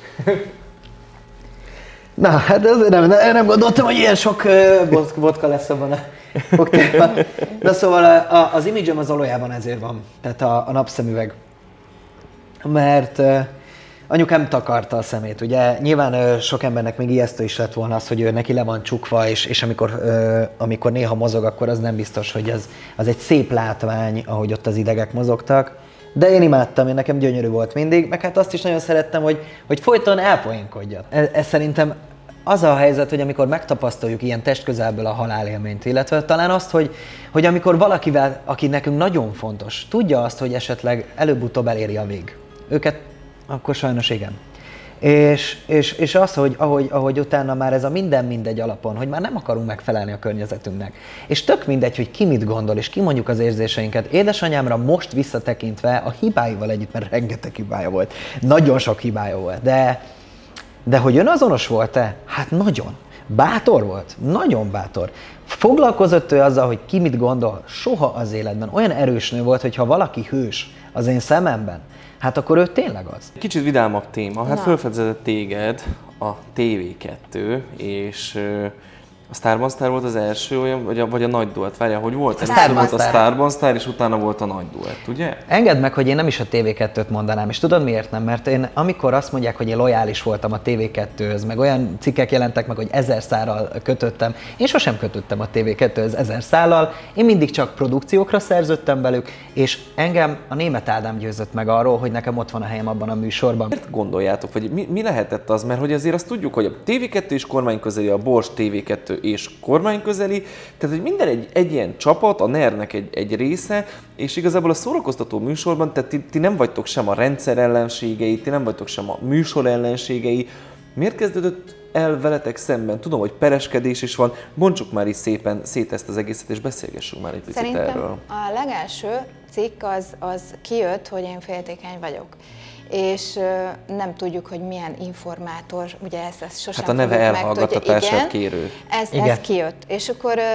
S3: Na, hát azért nem, nem gondoltam, hogy ilyen sok uh, vodka lesz abban a koktélban. De szóval a, az imidzsem az valójában ezért van, tehát a, a napszemüveg. Mert... Uh, Anyukám takarta a szemét, ugye nyilván ö, sok embernek még ijesztő is lett volna az, hogy ő neki le van csukva, és, és amikor, ö, amikor néha mozog, akkor az nem biztos, hogy ez, az egy szép látvány, ahogy ott az idegek mozogtak. De én imádtam, én nekem gyönyörű volt mindig, meg hát azt is nagyon szerettem, hogy, hogy folyton elpoénkodjak. Ez, ez szerintem az a helyzet, hogy amikor megtapasztaljuk ilyen testközelből a halálélményt, illetve talán azt, hogy, hogy amikor valakivel, aki nekünk nagyon fontos, tudja azt, hogy esetleg előbb-utóbb eléri a vég. Őket akkor sajnos igen. És, és, és az, hogy ahogy, ahogy utána már ez a minden mindegy alapon, hogy már nem akarunk megfelelni a környezetünknek. És tök mindegy, hogy ki mit gondol, és kimondjuk az érzéseinket. Édesanyámra most visszatekintve a hibáival együtt, mert rengeteg hibája volt, nagyon sok hibája volt, de, de hogy önazonos volt-e? Hát nagyon. Bátor volt? Nagyon bátor. Foglalkozott ő azzal, hogy ki mit gondol? Soha az életben. Olyan erős nő volt, hogy ha valaki hős az én szememben, hát akkor ő tényleg az.
S1: Kicsit vidámabb téma, hát
S2: Na.
S1: felfedezett téged a té vé kettő, és a Starban Star volt az első olyan, vagy a, vagy a Nagy Duett, várjál, hogy volt?
S3: A
S1: Ez
S3: Starban
S1: volt a
S3: Star.
S1: Starban Star, és utána volt a Nagy Duett, ugye?
S3: Engedd meg, hogy én nem is a té vé kettőt mondanám, és tudod miért nem? Mert én amikor azt mondják, hogy én lojális voltam a té vé kettőhöz, meg olyan cikkek jelentek meg, hogy ezer szállal kötöttem, én sosem kötöttem a té vé kettőhöz ezer szállal, én mindig csak produkciókra szerződtem velük, és engem a Németh Ádám győzött meg arról, hogy nekem ott van a helyem abban a műsorban.
S1: Miért gondoljátok, vagy mi, mi lehetett az? Mert hogy azért azt tudjuk, hogy a té vé kettő és kormányközeli, a Bors té vé kettő és kormányközeli, tehát hogy minden egy, egy ilyen csapat, a NER-nek egy, egy része, és igazából a szórakoztató műsorban, tehát ti, ti nem vagytok sem a rendszer ellenségei, ti nem vagytok sem a műsor ellenségei. Miért kezdődött el veletek szemben? Tudom, hogy pereskedés is van, bontsuk már is szépen szét ezt az egészet, és beszélgessünk már egy picit
S2: Szerintem
S1: erről.
S2: a legelső cikk az, az kijött, hogy én féltékeny vagyok. És uh, nem tudjuk, hogy milyen informátor, ugye ezt, ezt sosem
S1: Hát a neve
S2: fogjuk
S1: elhallgattatását
S2: meg,
S1: kérő.
S2: Ez,
S3: Igen.
S2: ez kijött. És akkor uh,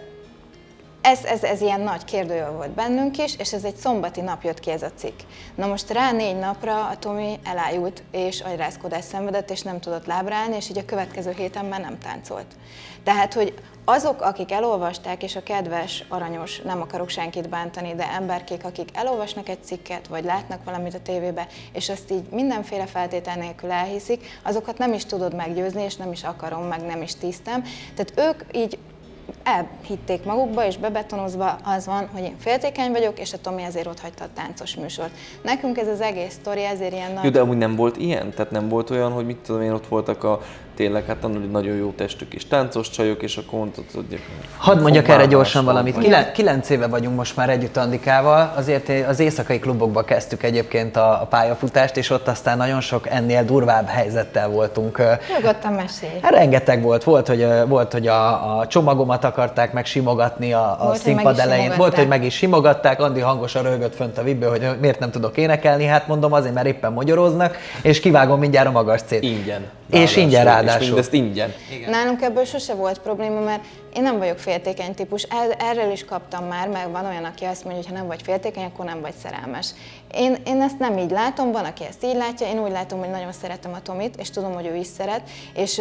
S2: ez, ez, ez ilyen nagy kérdőjel volt bennünk is, és ez egy szombati nap jött ki ez a cikk. Na most rá négy napra a Tomi elájult, és agyrázkodást szenvedett, és nem tudott lábra állni, és így a következő héten már nem táncolt. Tehát, hogy azok, akik elolvasták, és a kedves, aranyos, nem akarok senkit bántani, de emberkék, akik elolvasnak egy cikket, vagy látnak valamit a tévébe, és azt így mindenféle feltétel nélkül elhiszik, azokat nem is tudod meggyőzni, és nem is akarom, meg nem is tisztem. Tehát ők így elhitték magukba, és bebetonozva az van, hogy én féltékeny vagyok, és a Tomi ezért otthagyta a táncos műsort. Nekünk ez az egész sztori ezért ilyen nagy...
S1: Jó, de amúgy nem volt ilyen? Tehát nem volt olyan, hogy mit tudom én, ott voltak a tényleg hát nagyon jó testük és táncos csajok, és akkor mondtad, hogy...
S3: Hadd mondjak erre gyorsan
S1: van,
S3: valamit.
S1: vagy-
S3: Kilen, kilenc éve vagyunk most már együtt Andikával, azért az éjszakai klubokba kezdtük egyébként a, a pályafutást, és ott aztán nagyon sok ennél durvább helyzettel voltunk.
S2: Nyugodtan mesélj.
S3: Hát rengeteg volt. Volt, hogy, volt, hogy a, a csomagomat akarták megsimogatni a, a
S2: Volt, hogy meg
S3: színpad
S2: is
S3: elején. Volt,
S2: simogatták.
S3: hogy meg is simogatták. Andi hangosan röhögött fönt a vibből, hogy miért nem tudok énekelni. Hát mondom azért, mert éppen magyaroznak, és kivágom mindjárt a magascét.
S1: Ingyen.
S3: És ingyen ráadásul.
S1: És mindezt ingyen.
S2: Igen. Nálunk ebből sose volt probléma, mert én nem vagyok féltékeny típus. Erről is kaptam már, meg van olyan, aki azt mondja, hogy ha nem vagy féltékeny, akkor nem vagy szerelmes. Én, én ezt nem így látom, van, aki ezt így látja, én úgy látom, hogy nagyon szeretem a Tomit, és tudom, hogy ő is szeret, és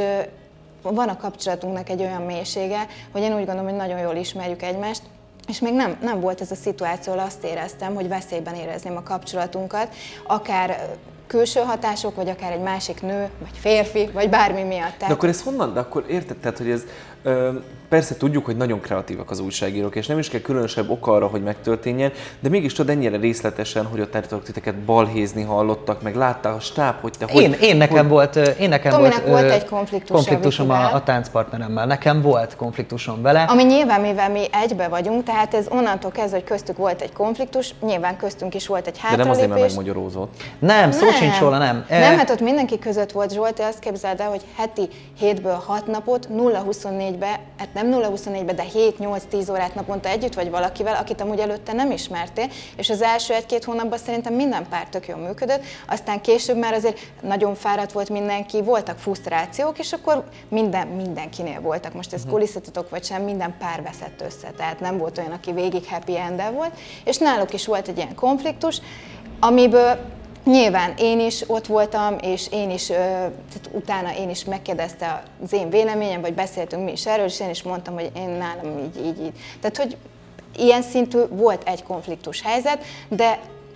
S2: van a kapcsolatunknak egy olyan mélysége, hogy én úgy gondolom, hogy nagyon jól ismerjük egymást, és még nem, nem volt ez a szituáció, ahol azt éreztem, hogy veszélyben érezném a kapcsolatunkat, akár külső hatások, vagy akár egy másik nő, vagy férfi, vagy bármi miatt. Tehát...
S1: De akkor ez honnan? De akkor érted, tehát, hogy ez... Ö, persze tudjuk, hogy nagyon kreatívak az újságírók, és nem is kell különösebb oka arra, hogy megtörténjen, de mégis tudod ennyire részletesen, hogy ott állítólag titeket balhézni hallottak, meg látták a stáb, hogy te
S3: Én,
S1: hogy...
S3: én nekem
S1: hogy...
S3: volt, én nekem
S2: Tominek
S3: volt,
S2: volt
S3: ö,
S2: egy konfliktusa
S3: konfliktusom a,
S2: Vikivel.
S3: a táncpartneremmel. Nekem volt konfliktusom vele.
S2: Ami nyilván, mivel mi egybe vagyunk, tehát ez onnantól kezdve, hogy köztük volt egy konfliktus, nyilván köztünk is volt egy
S1: De
S2: hátralépés.
S1: nem azért, mert megmagyarózott.
S3: Nem, szó
S2: Nem.
S3: sincs róla, nem.
S2: Nem, hát ott mindenki között volt, Zsolti, azt képzeld el, hogy heti hétből hat napot nulla huszonnégybe, hát nem nulla huszonnégybe, de hét nyolc tíz órát naponta együtt vagy valakivel, akit amúgy előtte nem ismertél, és az első egy-két hónapban szerintem minden pár tök jól működött, aztán később már azért nagyon fáradt volt mindenki, voltak frusztrációk, és akkor minden, mindenkinél voltak. Most ez kulisszatitok vagy sem, minden pár veszett össze, tehát nem volt olyan, aki végig happy end volt, és náluk is volt egy ilyen konfliktus, amiből nyilván én is ott voltam, és én is, tehát utána én is megkérdezte az én véleményem, vagy beszéltünk mi is erről, és én is mondtam, hogy én nálam így, így, így. Tehát, hogy ilyen szintű volt egy konfliktus helyzet, de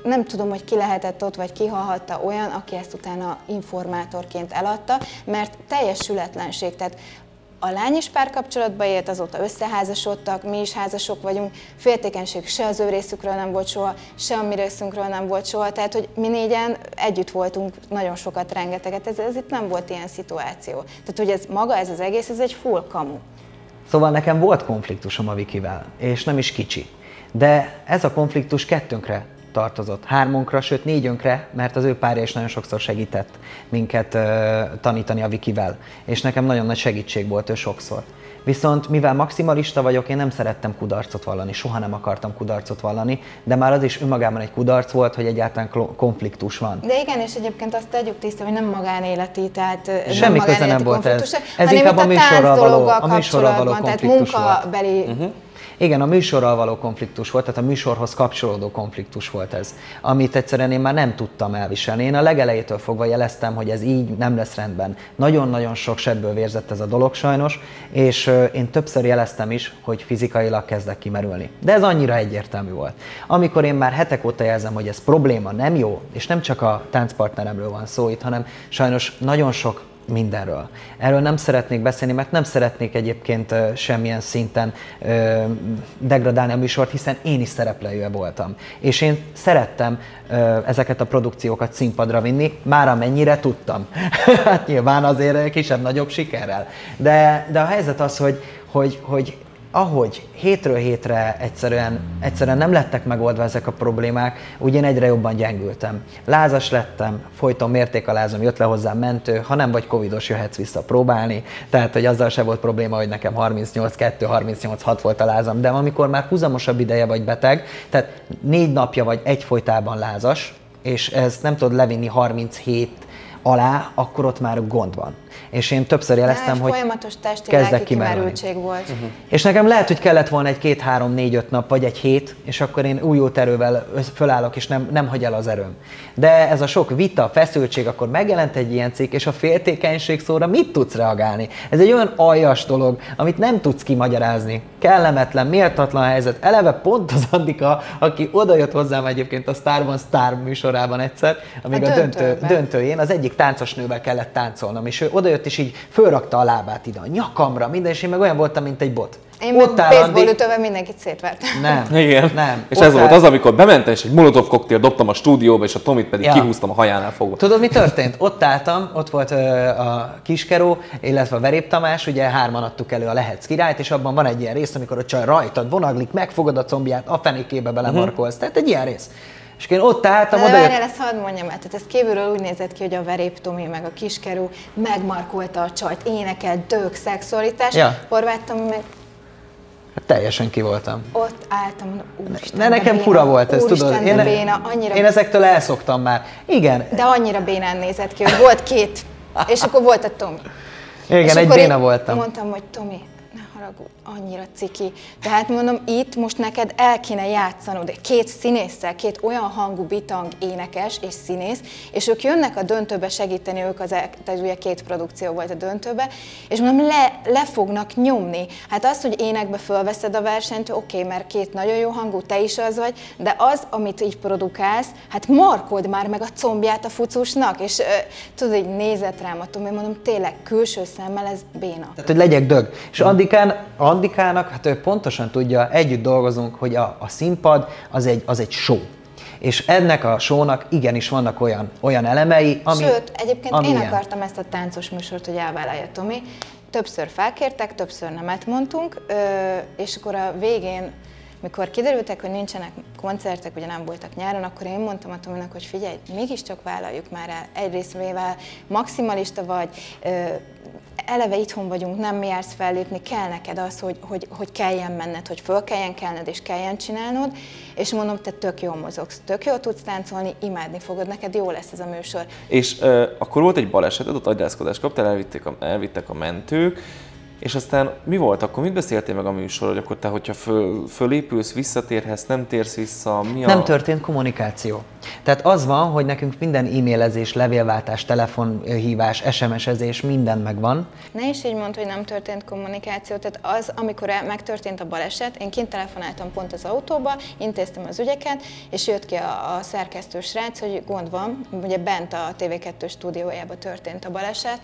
S2: nem tudom, hogy ki lehetett ott, vagy ki hallhatta olyan, aki ezt utána informátorként eladta, mert teljes sületlenség. Tehát a lány is párkapcsolatba élt, azóta összeházasodtak, mi is házasok vagyunk, féltékenység se az ő részükről nem volt soha, se a mi részünkről nem volt soha, tehát hogy mi négyen együtt voltunk nagyon sokat, rengeteget, ez, ez itt nem volt ilyen szituáció. Tehát hogy ez maga, ez az egész, ez egy full kamu.
S3: Szóval nekem volt konfliktusom a Vikivel, és nem is kicsi. De ez a konfliktus kettőnkre tartozott, hármunkra, sőt négyünkre, mert az ő párja is nagyon sokszor segített minket uh, tanítani a Vikivel. És nekem nagyon nagy segítség volt ő sokszor. Viszont mivel maximalista vagyok, én nem szerettem kudarcot vallani, soha nem akartam kudarcot vallani, de már az is önmagában egy kudarc volt, hogy egyáltalán konfliktus van.
S2: De igen, és egyébként azt tegyük tiszta, hogy nem magánéleti, tehát
S3: semmi
S2: nem
S3: köze nem volt ez. Ez inkább
S2: a
S3: a műsorral való, a műsorral való konfliktus
S2: tehát munkabeli...
S3: Uh-huh. Igen, a műsorral való konfliktus volt, tehát a műsorhoz kapcsolódó konfliktus volt ez, amit egyszerűen én már nem tudtam elviselni. Én a legelejétől fogva jeleztem, hogy ez így nem lesz rendben. Nagyon-nagyon sok sebből vérzett ez a dolog sajnos, és én többször jeleztem is, hogy fizikailag kezdek kimerülni. De ez annyira egyértelmű volt. Amikor én már hetek óta jelzem, hogy ez probléma, nem jó, és nem csak a táncpartneremről van szó itt, hanem sajnos nagyon sok mindenről. Erről nem szeretnék beszélni, mert nem szeretnék egyébként uh, semmilyen szinten uh, degradálni a műsort, hiszen én is szereplője voltam. És én szerettem uh, ezeket a produkciókat színpadra vinni, már amennyire tudtam. Hát nyilván azért kisebb-nagyobb sikerrel. De, de a helyzet az, hogy, hogy, hogy ahogy hétről hétre egyszerűen, egyszerűen nem lettek megoldva ezek a problémák, úgy én egyre jobban gyengültem. Lázas lettem, folyton mértékalázom, jött le hozzám mentő, ha nem vagy covidos, jöhetsz vissza próbálni. Tehát, hogy azzal se volt probléma, hogy nekem harmincnyolc kettő, harmincnyolc hat volt a lázam, de amikor már húzamosabb ideje vagy beteg, tehát négy napja vagy egyfolytában lázas, és ezt nem tudod levinni harminchét alá, akkor ott már gond van. És én többször jeleztem, hogy
S2: folyamatos testi
S3: kezdek
S2: kimerültség volt.
S3: Uh-huh. És nekem lehet, hogy kellett volna egy két, három, négy, öt nap, vagy egy hét, és akkor én újult erővel fölállok, és nem, nem hagy el az erőm. De ez a sok vita, feszültség, akkor megjelent egy ilyen cikk, és a féltékenység szóra mit tudsz reagálni? Ez egy olyan aljas dolog, amit nem tudsz kimagyarázni. Kellemetlen, méltatlan helyzet. Eleve pont az Andika, aki odajött hozzám egyébként a Starban Star műsorában egyszer, amíg a, a döntő, döntőjén az egyik táncos nővel kellett táncolnom, és ő odajött, és így fölrakta a lábát ide a nyakamra, minden, és én meg olyan voltam, mint egy bot.
S2: Én meg baseballütővel mindenkit szétvertem.
S3: Nem.
S1: Igen.
S3: Nem.
S1: És ez áll... volt az, amikor bementem, és egy molotov koktél dobtam a stúdióba, és a Tomit pedig ja. kihúztam a hajánál fogva.
S3: Tudod, mi történt? Ott álltam, ott volt ö, a Kiskeró, illetve a Verép Tamás, ugye hárman adtuk elő a Lehetsz királyt, és abban van egy ilyen rész, amikor a csaj rajtad vonaglik, megfogod a combját, a fenékébe belemarkolsz. Uh-huh. Tehát egy ilyen rész. És én ott álltam,
S2: oda...
S3: De
S2: várjál, ezt hadd mondjam el, tehát ez kívülről úgy nézett ki, hogy a Verép Tomi meg a Kiskerú megmarkolta a csajt, énekelt, dög, szexualitás,
S3: ja.
S2: Horváth Tomi meg...
S3: Hát teljesen ki voltam.
S2: Ott álltam, mondom, úristen,
S3: de nekem béna, fura volt ez, tudod?
S2: Én, béna, annyira...
S3: én ezektől elszoktam már. Igen.
S2: De annyira bénán nézett ki, hogy volt két, és akkor volt a Tomi.
S3: Igen, és egy béna voltam.
S2: Mondtam, hogy Tomi, ne haragudj, annyira ciki. Tehát mondom, itt most neked el kéne játszanod két színésszel, két olyan hangú bitang énekes és színész, és ők jönnek a döntőbe segíteni, ők az, tehát ugye két produkció volt a döntőbe, és mondom, le, le fognak nyomni. Hát az, hogy énekbe fölveszed a versenyt, oké, okay, mert két nagyon jó hangú, te is az vagy, de az, amit így produkálsz, hát markold már meg a combját a fucusnak, és uh, tudod, így nézett rám a Tomi, mondom, tényleg külső szemmel ez béna.
S3: Tehát, hogy legyek dög. És Andikán, Andikának, hát ő pontosan tudja, együtt dolgozunk, hogy a, a színpad az egy, az egy show. És ennek a shownak igenis vannak olyan, olyan elemei, ami...
S2: Sőt, egyébként
S3: ami
S2: én
S3: ilyen.
S2: akartam ezt a táncos műsort, hogy elvállalja Tomi. Többször felkértek, többször nemet mondtunk, és akkor a végén, mikor kiderültek, hogy nincsenek koncertek, ugye nem voltak nyáron, akkor én mondtam a Tominak, hogy figyelj, mégiscsak vállaljuk már el. Egyrészt mivel maximalista vagy, eleve itthon vagyunk, nem jársz fellépni, kell neked az, hogy, hogy, hogy kelljen menned, hogy föl kelljen kelned és kelljen csinálnod, és mondom, te tök jól mozogsz, tök jól tudsz táncolni, imádni fogod, neked jó lesz ez a műsor.
S1: És uh, akkor volt egy baleseted, ott agyászkodást kaptál, elvitték a, elvittek a mentők, És aztán mi volt akkor? Mit beszéltél meg a műsor, hogy akkor te, hogyha föl, fölépülsz, visszatérhetsz, nem térsz vissza, mi a...
S3: Nem történt kommunikáció. Tehát az van, hogy nekünk minden e-mailezés, levélváltás, telefonhívás, es em es-ezés, minden megvan.
S2: Ne is így mondd, hogy nem történt kommunikáció. Tehát az, amikor megtörtént a baleset, én kint telefonáltam pont az autóba, intéztem az ügyeket, és jött ki a, a szerkesztő srác, hogy gond van, ugye bent a té vé kettő stúdiójában történt a baleset,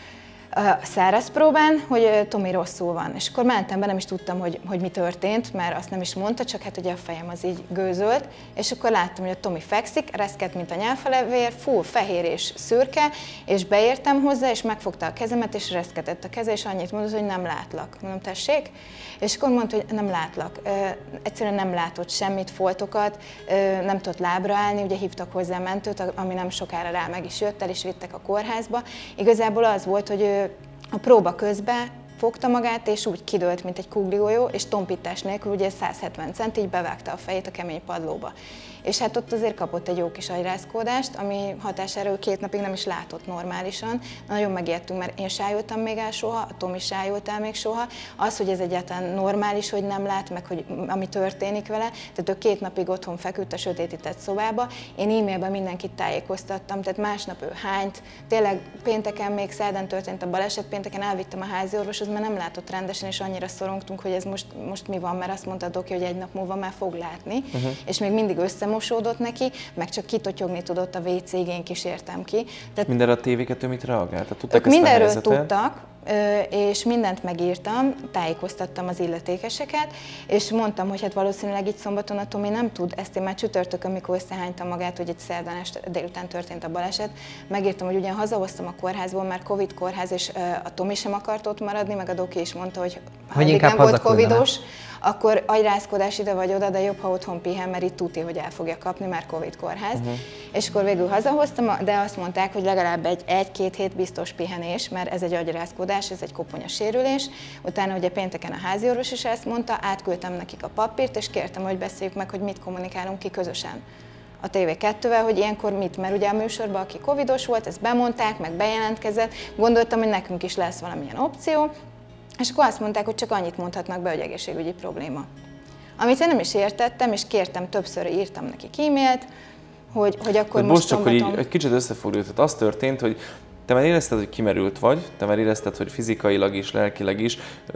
S2: a szárazpróbán, hogy Tomi rosszul van. És akkor mentem be, nem is tudtam, hogy, hogy mi történt, mert azt nem is mondta, csak hát ugye a fejem az így gőzölt, és akkor láttam, hogy a Tomi fekszik, reszket, mint a nyálfalevér, full fehér és szürke, és beértem hozzá, és megfogta a kezemet, és reszketett a keze, és annyit mondott, hogy nem látlak. Mondom, tessék? És akkor mondta, hogy nem látlak. Egyszerűen nem látott semmit, foltokat, nem tudott lábra állni, ugye hívtak hozzá mentőt, ami nem sokára rá meg is jött, el is vittek a kórházba. Igazából az volt, hogy a próba közben fogta magát, és úgy kidőlt, mint egy kugligolyó, és tompítás nélkül ugye száz hetven cent, így bevágta a fejét a kemény padlóba. És hát ott azért kapott egy jó kis agyrázkódást, ami hatására ő két napig nem is látott normálisan. Nagyon megijedtünk, mert én sájoltam még el soha, a Tomi sájolt el még soha. Az, hogy ez egyáltalán normális, hogy nem lát, meg hogy ami történik vele, tehát ő két napig otthon feküdt a sötétített szobába. Én e-mailben mindenkit tájékoztattam, tehát másnap ő hányt. Tényleg pénteken, még szerdán történt a baleset, pénteken elvittem a háziorvoshoz, mert nem látott rendesen, és annyira szorongtunk, hogy ez most, most mi van, mert azt mondta a doki, hogy egy nap múlva már fog látni, uh-huh. és még mindig összemosódott neki, meg csak kitotyogni tudott a vé cé, én kísértem ki.
S1: Tehát mindenre a té vé kettő mit reagált? Tudták
S2: ők mindenről tudtak, és mindent megírtam, tájékoztattam az illetékeseket, és mondtam, hogy hát valószínűleg így szombaton a Tomi nem tud, ezt én már csütörtökön, amikor összehánytam magát, hogy egy szerdán este délután történt a baleset, megírtam, hogy ugyan hazahoztam a kórházból, mert Covid kórház, és a Tomi sem akart ott maradni, meg a doki is mondta, hogy ha addig nem volt covidos, akkor agyrázkodás ide vagy oda, de jobb, ha otthon pihen, mert itt tuti, hogy el fogja kapni, már Covid kórház. Uh-huh. És akkor végül hazahoztam, de azt mondták, hogy legalább egy egy-két hét biztos pihenés, mert ez egy agyrázkodás, ez egy koponyasérülés. Utána ugye pénteken a háziorvos is ezt mondta, átküldtem nekik a papírt, és kértem, hogy beszéljük meg, hogy mit kommunikálunk ki közösen a té vé kettővel, hogy ilyenkor mit, mert ugye a műsorban, aki covidos volt, ezt bemondták, meg bejelentkezett, gondoltam, hogy nekünk is lesz valamilyen opció, és akkor azt mondták, hogy csak annyit mondhatnak be, hogy egészségügyi probléma. Amit én nem is értettem, és kértem, többször írtam nekik e-mailt, hogy, hogy akkor most
S1: csak, hogy így egy kicsit összefordult, tehát az történt, hogy te már érezted, hogy kimerült vagy, te már érezted, hogy fizikailag is, lelkileg is,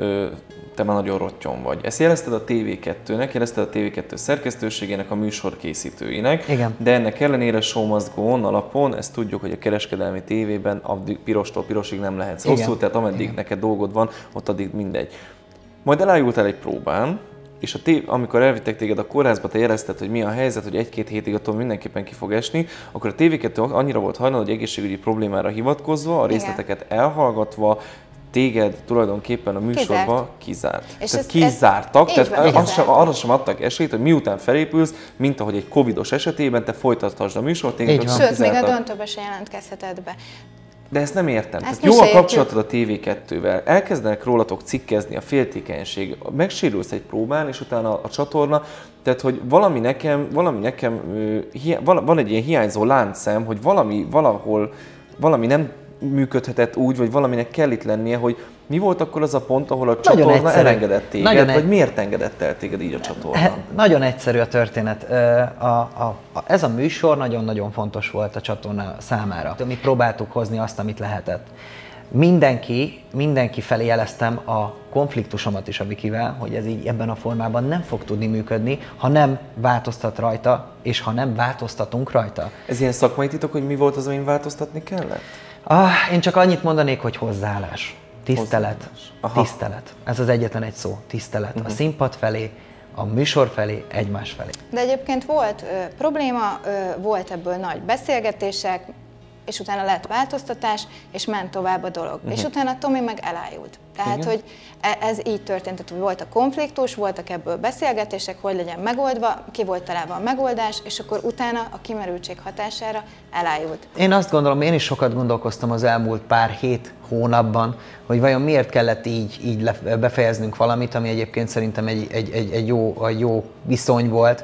S1: te már nagyon rottyon vagy. Ezt jelezted a té vé kettőnek, jelezted a té vé kettő szerkesztőségének, a műsor készítőinek,
S3: igen.
S1: De ennek ellenére show must go on alapon, ezt tudjuk, hogy a kereskedelmi tévében addig pirostól pirosig nem lehetsz rosszul, tehát ameddig igen. neked dolgod van, ott addig mindegy. Majd elájultál egy próbán, és a té- amikor elvittek téged a kórházba, te jelezted, hogy mi a helyzet, hogy egy-két hétig attól mindenképpen ki fog esni, akkor a té vé kettő annyira volt hajlandó, hogy egészségügyi problémára hivatkozva, a részleteket igen. elhallgatva, téged tulajdonképpen a műsorba kizárt. És tehát kizártak, tehát az sem, arra sem adtak esélyt, hogy miután felépülsz, mint ahogy egy covidos esetében, te folytathassd a műsort, téged
S2: kizártak. Sőt, még a döntőbe se jelentkezheted be.
S1: De ezt nem értem. Tehát jó a kapcsolatod a té vé kettővel, elkezdenek rólatok cikkezni a féltékenység, megsérülsz egy próbán, és utána a, a csatorna, tehát hogy valami nekem, valami nekem hi, van egy ilyen hiányzó láncszem, hogy valami valahol, valami nem működhetett úgy, vagy valaminek kell itt lennie, hogy mi volt akkor az a pont, ahol a csatorna nagyon elengedett téged, nagyon vagy egy... miért engedett el téged így a csatorna?
S3: Nagyon egyszerű a történet. A, a, a, ez a műsor nagyon-nagyon fontos volt a csatorna számára. Mi próbáltuk hozni azt, amit lehetett. Mindenki, mindenki felé jeleztem a konfliktusomat is a Vikivel, hogy ez így ebben a formában nem fog tudni működni, ha nem változtat rajta, és ha nem változtatunk rajta.
S1: Ez ilyen szakmai titok, hogy mi volt az, amin változtatni kellett?
S3: Ah, én csak annyit mondanék, hogy hozzáállás. Tisztelet. Tisztelet. Ez az egyetlen egy szó. Tisztelet. Uh-huh. A színpad felé, a műsor felé, egymás felé.
S2: De egyébként volt ö, probléma, ö, volt ebből nagy beszélgetések, és utána lett változtatás, és ment tovább a dolog. Uh-huh. És utána Tomi meg elájult. Tehát, igen. hogy ez így történt, tehát volt a konfliktus, voltak ebből beszélgetések, hogy legyen megoldva, ki volt találva a megoldás, és akkor utána a kimerültség hatására elájult.
S3: Én azt gondolom, én is sokat gondolkoztam az elmúlt pár hét hónapban, hogy vajon miért kellett így, így befejeznünk valamit, ami egyébként szerintem egy, egy, egy, egy jó, egy jó viszony volt.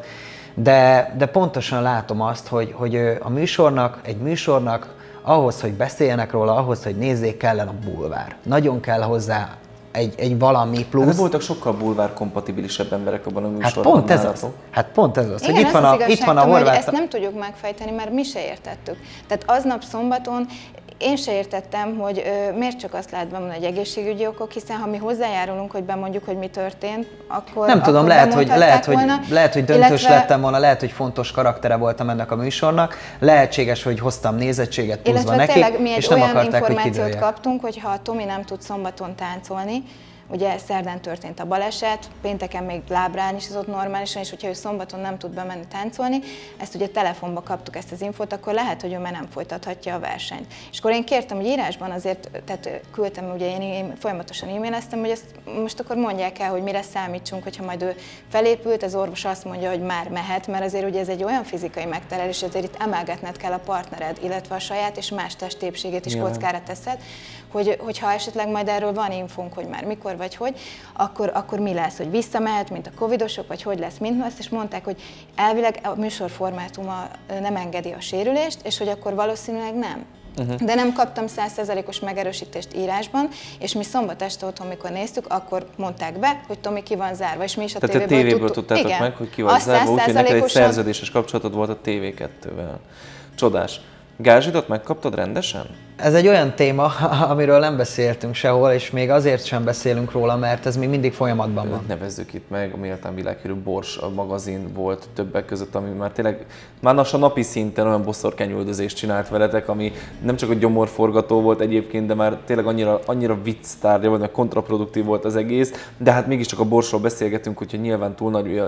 S3: De, de pontosan látom azt, hogy, hogy a műsornak, egy műsornak ahhoz, hogy beszéljenek róla, ahhoz, hogy nézzék, kellene a bulvár. Nagyon kell hozzá egy, egy valami plusz.
S1: Hát voltak sokkal bulvár kompatibilisebb emberek abban a műsorban.
S3: Hát pont ez az. Hát pont ez az.
S2: Igen,
S3: hogy itt van,
S2: az
S3: a, itt van a
S2: Tomi,
S3: horvát...
S2: ezt nem tudjuk megfejteni, mert mi se értettük. Tehát aznap szombaton én se értettem, hogy ö, miért csak azt lehet bemondani, hogy egészségügyi okok, hiszen ha mi hozzájárulunk, hogy bemondjuk, hogy mi történt, akkor
S3: nem tudom,
S2: akkor
S3: lehet, hogy, lehet, hogy,
S2: volna,
S3: lehet, hogy döntős
S2: illetve,
S3: lettem volna, lehet, hogy fontos karaktere voltam ennek a műsornak, lehetséges, hogy hoztam nézettséget pluszba neki,
S2: tényleg mi egy
S3: és nem
S2: olyan
S3: akarták, hogy
S2: információt
S3: kidőljek.
S2: kaptunk, hogy ha a Tomi nem tud szombaton táncolni, ugye szerdán történt a baleset, pénteken még lábrán is az ott normálisan, és hogyha ő szombaton nem tud bemenni táncolni, ezt ugye telefonba kaptuk ezt az infót, akkor lehet, hogy ő már nem folytathatja a versenyt. És akkor én kértem, hogy írásban azért, tehát küldtem, ugye én folyamatosan e-maileztem, hogy ezt most akkor mondják el, hogy mire számítsunk, hogyha majd ő felépült, az orvos azt mondja, hogy már mehet, mert azért ugye ez egy olyan fizikai megterelés, azért itt emelgetned kell a partnered, illetve a saját és más testépségét is kockára teszed, hogy, hogyha esetleg majd erről van infónk, hogy már mikor vagy hogy, akkor, akkor mi lesz, hogy visszamehet, mint a covidosok, vagy hogy lesz, mint lesz, és mondták, hogy elvileg a műsorformátuma nem engedi a sérülést, és hogy akkor valószínűleg nem. Uh-huh. De nem kaptam száz százalékos megerősítést írásban, és mi szombat este otthon, mikor néztük, akkor mondták be, hogy Tomi ki van zárva, és mi is a
S1: Tehát
S2: tévéből,
S1: tévéből
S2: tudtuk.
S1: tudtátok
S2: Igen.
S1: meg, hogy ki van zárva, úgyhogy neked egy szerződéses kapcsolatod volt a té vé kettővel. Csodás. Gázsidat megkaptad rendesen?
S3: Ez egy olyan téma, amiről nem beszéltünk sehol, és még azért sem beszélünk róla, mert ez még mindig folyamatban van.
S1: Nevezzük itt meg, a méltán világhírű Bors a magazin volt többek között, ami már tényleg már lassan napi szinten olyan boszorkányüldözést csinált veletek, ami nem csak a gyomorforgató volt egyébként, de már tényleg annyira, annyira vicc tárgya volt, meg kontraproduktív volt az egész, de hát mégiscsak a Borsról beszélgetünk, úgyhogy nyilván túl nagy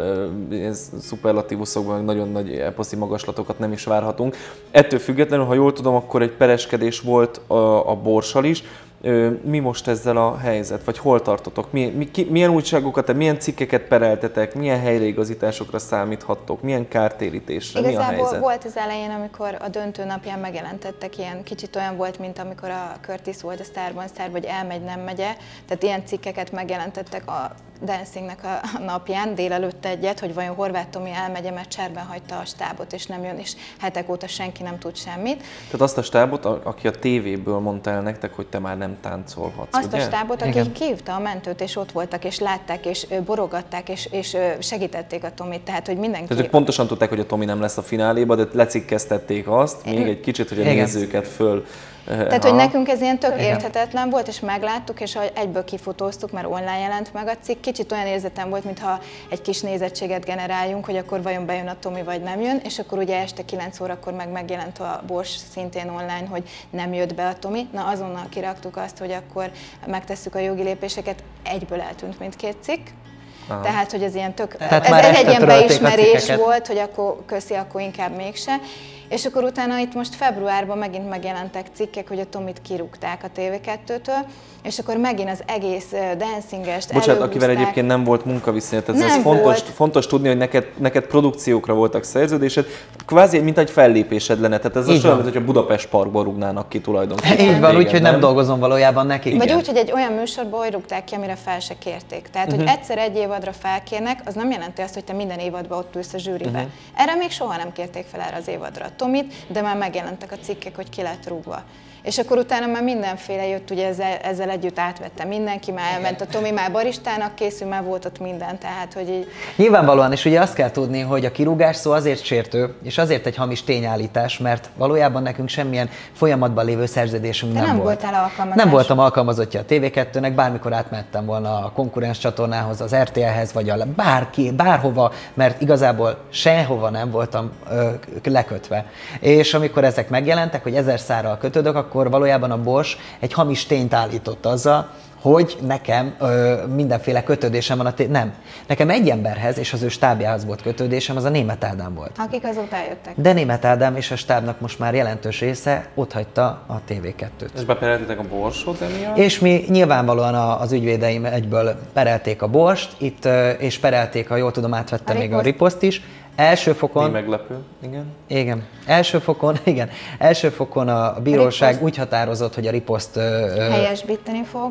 S1: szuperlatívuszokban, meg nagyon nagy eposzi magaslatokat nem is várhatunk. Ettől függetlenül, ha jól tudom, akkor egy pereskedés volt a, a Borssal is. Mi most ezzel a helyzet? Vagy hol tartotok? Mi, mi, ki, milyen újságokat, milyen cikkeket pereltetek? Milyen helyreigazításokra számíthattok? Milyen kártérítésre?
S2: Igazából
S1: mi a helyzet?
S2: Volt az elején, amikor a döntő napján megjelentettek ilyen, kicsit olyan volt, mint amikor a Curtis volt a Starban Star, vagy elmegy, nem megye. Tehát ilyen cikkeket megjelentettek a Dancingnek a napján, délelőtt egyet, hogy vajon Horváth Tomi elmegye, mert cserben hagyta a stábot, és nem jön, és hetek óta senki nem tud semmit.
S1: Tehát azt a stábot, aki a tévéből mondta el nektek, hogy te már nem táncolhatsz,
S2: Azt
S1: ugye?
S2: a stábot, aki
S3: Igen.
S2: kihívta a mentőt, és ott voltak, és látták, és borogatták, és, és segítették a Tomit, tehát hogy mindenki...
S1: Tehát ők pontosan tudták, hogy a Tomi nem lesz a fináléba, de lecikkeztették azt, még egy kicsit, hogy a
S3: Igen.
S1: nézőket föl...
S2: Tehát, hogy nekünk ez ilyen tök érthetetlen volt, és megláttuk, és egyből kifotóztuk, mert online jelent meg a cikk. Kicsit olyan érzetem volt, mintha egy kis nézettséget generáljunk, hogy akkor vajon bejön a Tomi, vagy nem jön, és akkor ugye este kilenc órakor meg megjelent a Bors szintén online, hogy nem jött be a Tomi. Na azonnal kiraktuk azt, hogy akkor megtesszük a jogi lépéseket, egyből eltűnt mindkét cikk. Aha. Tehát, hogy ez ilyen tök,
S3: Tehát
S2: ez,
S3: már
S2: ez egy ilyen beismerés
S3: a
S2: volt, hogy akkor köszi, akkor inkább mégse. És akkor utána itt most februárban megint megjelentek cikkek, hogy a Tomit kirúgták a té vé kettőtől, és akkor megint az egész dancingest
S1: Bocsánat, akivel egyébként nem volt munkaviszony, tehát ez fontos, fontos tudni, hogy neked, neked produkciókra voltak szerződésed, kvázi mint egy fellépésed lenne, tehát ez az olyan, mint hogyha Budapest Parkban rúgnának ki tulajdonképpen.
S3: Így van, úgyhogy nem dolgozom valójában nekik.
S2: Vagy úgy, hogy egy olyan műsorban hogy rúgták ki, amire fel se kérték. Tehát, uh-huh. hogy egyszer egy évadra felkérnek, az nem jelenti azt, hogy te minden évadban ott ülsz a zsűribe. Uh-huh. Erre még soha nem kérték fel erre az évadra a Tomit, de már megjelentek a cikkek, hogy ki lett rúgva. És akkor utána már mindenféle jött, ugye ezzel, ezzel együtt átvette mindenki, már elment a Tomi, már baristának készül, már volt ott minden, tehát hogy így...
S3: Nyilvánvalóan, és ugye azt kell tudni, hogy a kirúgás szó azért sértő, és azért egy hamis tényállítás, mert valójában nekünk semmilyen folyamatban lévő szerződésünk
S2: De
S3: nem,
S2: nem
S3: volt.
S2: voltál alkalmazás.
S3: Nem voltam alkalmazottja a té vé kettőnek, bármikor átmentem volna a konkurens csatornához, az er té el-hez, vagy a bárki, bárhova, mert igazából sehova nem voltam ö, lekötve. És amikor ezek megjelentek, hogy ezer szárral kötődök, akkor valójában a Bors egy hamis tényt állított azzal, hogy nekem ö, mindenféle kötődésem van a té- Nem. Nekem egy emberhez és az ő stábjához volt kötődésem, az a Németh Ádám volt.
S2: Akik azóta eljöttek.
S3: De Németh Ádám és a stábnak most már jelentős része otthagyta a té vé kettőt.
S1: És bepereltétek a Borsot emiatt?
S3: És mi nyilvánvalóan a, az ügyvédeim egyből perelték a Borst, itt, és perelték, ha jól tudom, átvette
S2: A
S3: még
S2: riposzt.
S3: a riposzt is. Első fokon...
S1: Mi meglepő, igen.
S3: Igen. Első fokon, igen. Első fokon a bíróság
S2: riposzt.
S3: úgy határozott, hogy a riposzt
S2: Helyesbíteni fog.
S3: a,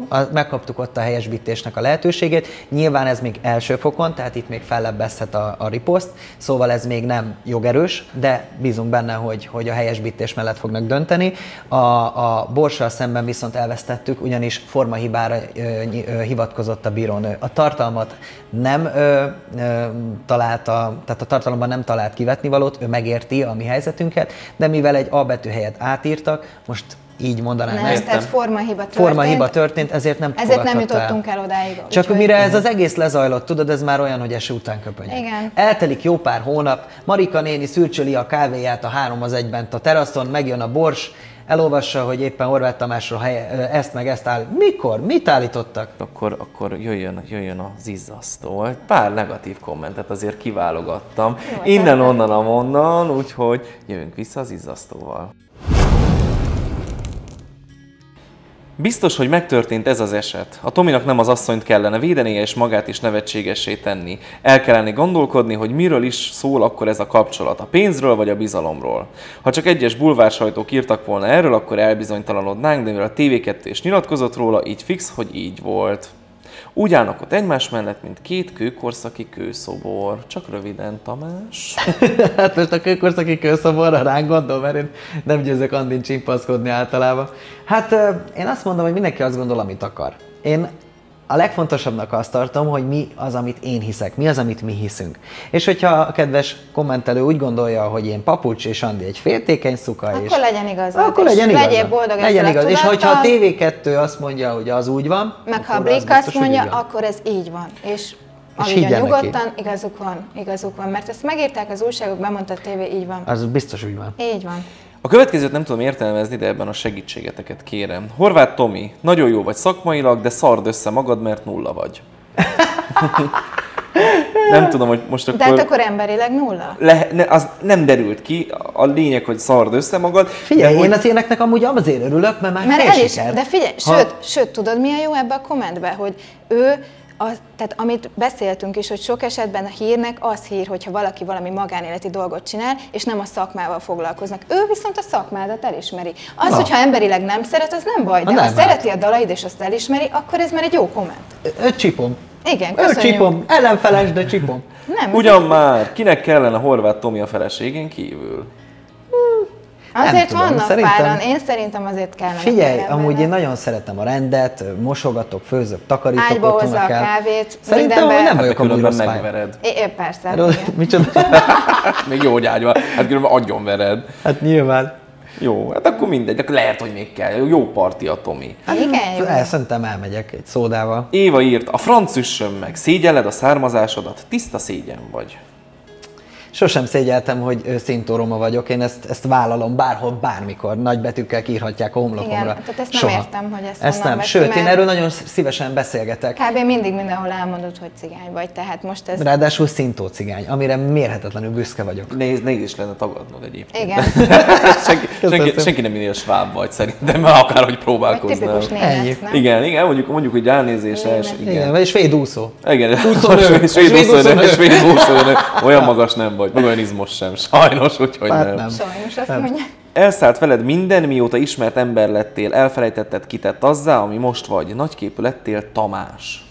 S3: megkaptuk ott a helyesbítésnek a lehetőségét. Nyilván ez még első fokon, tehát itt még fellebbezhet a, a riposzt, szóval ez még nem jogerős, de bízunk benne, hogy, hogy a helyesbítés mellett fognak dönteni. A, a Borssal szemben viszont elvesztettük, ugyanis formahibára ö, ö, hivatkozott a bírónő. A tartalmat nem ö, ö, találta, tehát a tartalomban nem talált kivetnivalót, ő megérti a mi helyzetünket, de mivel egy A betű helyett átírtak, most így mondanám.
S2: Nem, ez tehát formahiba történt.
S3: Formahiba történt, ezért nem
S2: Ezért nem jutottunk el odáig.
S3: Csak
S2: úgyhogy...
S3: mire ez az egész lezajlott, tudod, ez már olyan, hogy eső után köpönyeg.
S2: Igen.
S3: Eltelik jó pár hónap, Marika néni szürcsöli a kávéját a három az egyben a teraszon, megjön a Borss, elolvassa, hogy éppen Horváth Tamásról helye, ezt meg ezt áll. Mikor? Mit állítottak?
S1: Akkor, akkor jöjjön, jöjjön az izzasztó. Pár negatív kommentet azért kiválogattam. Innen, onnan, amonnan, úgyhogy jövünk vissza az izzasztóval. Biztos, hogy megtörtént ez az eset. A Tominak nem az asszonyt kellene védenie és magát is nevetségessé tenni. El kellene gondolkodni, hogy miről is szól akkor ez a kapcsolat, a pénzről vagy a bizalomról. Ha csak egyes bulvársajtók írtak volna erről, akkor elbizonytalanodnánk, de mivel a té vé kettő is nyilatkozott róla, így fix, hogy így volt. Úgy állnak ott egymás mellett, mint két kőkorszaki kőszobor. Csak röviden, Tamás.
S3: Hát most a kőkorszaki kőszoborra ránk gondol, mert én nem győzök Andin csimpaszkodni általában. Hát én azt mondom, hogy mindenki azt gondol, amit akar. Én a legfontosabbnak azt tartom, hogy mi az, amit én hiszek, mi az, amit mi hiszünk. És hogyha a kedves kommentelő úgy gondolja, hogy én papucs és Andi egy féltékeny szuka,
S2: akkor
S3: és
S2: legyen igaz.
S3: Akkor legyen igaz.
S2: Legyél boldog
S3: legyen igaz. És hogyha a
S2: tudattal,
S3: té vé kettő azt mondja, hogy az úgy van,
S2: meg ha a
S3: akkor
S2: Blik
S3: az biztos,
S2: azt mondja,
S3: hogy így van.
S2: akkor ez így van. És
S3: És
S2: aludjon
S3: higgyen neki.
S2: nyugodtan, igazuk van, igazuk van. Mert ezt megírták az újságok, bemondta a tévé, így van.
S3: Az biztos úgy van.
S2: Így van.
S1: A következőt nem tudom értelmezni, de ebben a segítségeteket kérem. Horváth Tomi, nagyon jó vagy szakmailag, de szard össze magad, mert nulla vagy. Nem tudom, hogy most akkor...
S2: De hát akkor emberileg nulla?
S1: Le, ne, az nem derült ki, a lényeg, hogy szard össze magad.
S3: Figyelj, én az éneknek amúgy azért örülök, mert már
S2: Mert el is,
S3: felsikert.
S2: de figyelj,
S3: Ha-
S2: sőt, sőt, tudod mi a jó ebbe a kommentbe, hogy ő, a, tehát amit beszéltünk is, hogy sok esetben a hírnek az hír, hogyha valaki valami magánéleti dolgot csinál, és nem a szakmával foglalkoznak. Ő viszont a szakmádat elismeri. Az,
S3: Na.
S2: hogyha emberileg nem szeret, az nem baj, de
S3: Na,
S2: ha
S3: nem,
S2: szereti a dalaid és azt elismeri, akkor ez már egy jó komment.
S3: Öt csipom.
S2: Igen,
S3: Öt
S2: köszönjük.
S3: csipom. Ellenfeles, de csipom.
S2: Nem,
S1: Ugyan már, kinek kellene Horváth Tomi a feleségén kívül?
S2: azért
S3: tudom,
S2: vannak
S3: szerintem-
S2: páran, én szerintem azért kellene.
S3: Figyelj,
S2: kell
S3: amúgy
S2: bele.
S3: én nagyon szeretem a rendet, mosogatok, főzök, takarítok,
S2: Ágyba hozza
S3: otthon
S2: a
S3: kell.
S2: kávét,
S3: Szerintem
S2: mindenbe.
S3: hogy nem
S1: Hát
S3: vagyok amúgy
S1: különben
S3: rossz pályán.
S1: megvered.
S2: É, é, persze.
S3: Erről-
S2: igen.
S3: Micsoda?
S1: Még jó, hogy ágyva. Hát különben agyon vered.
S3: Hát nyilván.
S1: Jó, hát akkor mindegy, akkor lehet, hogy még kell. Jó parti a Tomi.
S2: Igen, jó.
S3: El, szerintem elmegyek egy szódával.
S1: Éva írt, a franc üssön meg, szégyelled a származásodat, tiszta szégyen vagy.
S3: Sosem szégyeltem, hogy ö, szintóroma vagyok, én ezt, ezt vállalom bárhol, bármikor, nagy betűkkel kiírhatják a homlokomra.
S2: Igen, tehát ezt nem
S3: Soha.
S2: értem, hogy ezt
S3: Ezt
S2: honnan
S3: nem,
S2: veszi,
S3: sőt, én
S2: mert-
S3: erről nagyon szívesen beszélgetek.
S2: Kb. Mindig mindenhol elmondod, hogy cigány vagy, tehát most ez...
S3: Ráadásul szintó cigány, amire mérhetetlenül büszke vagyok.
S1: Nézd, nehéz is lenne tagadnod egyébként.
S2: Igen,
S1: senki, senki,
S3: Köszönöm.
S1: senki nem minél sváb vagy szerintem, mert akárhogy
S2: vagy
S1: próbálkoznál.
S2: tipikus
S3: Ennyi.
S2: német, nem?
S1: Igen, igen, mondjuk, mondjuk hogy ránézés
S2: Igen.
S1: els,
S3: Igen,
S1: igen.
S3: vagy svéd úszó.
S1: Igen,
S3: Úszónő.
S1: svéd
S3: Svéd
S1: úszónő,
S3: úszónő.
S1: svéd úszónő. Olyan magas nem vagy, meg olyan izmos sem, sajnos, úgyhogy
S3: Hát
S1: nem.
S3: nem.
S2: Sajnos azt
S3: Nem.
S2: mondja.
S1: Elszállt veled minden, mióta ismert ember lettél, elfelejtetted, kitett azzá, ami most vagy. Nagyképű lettél, Tamás.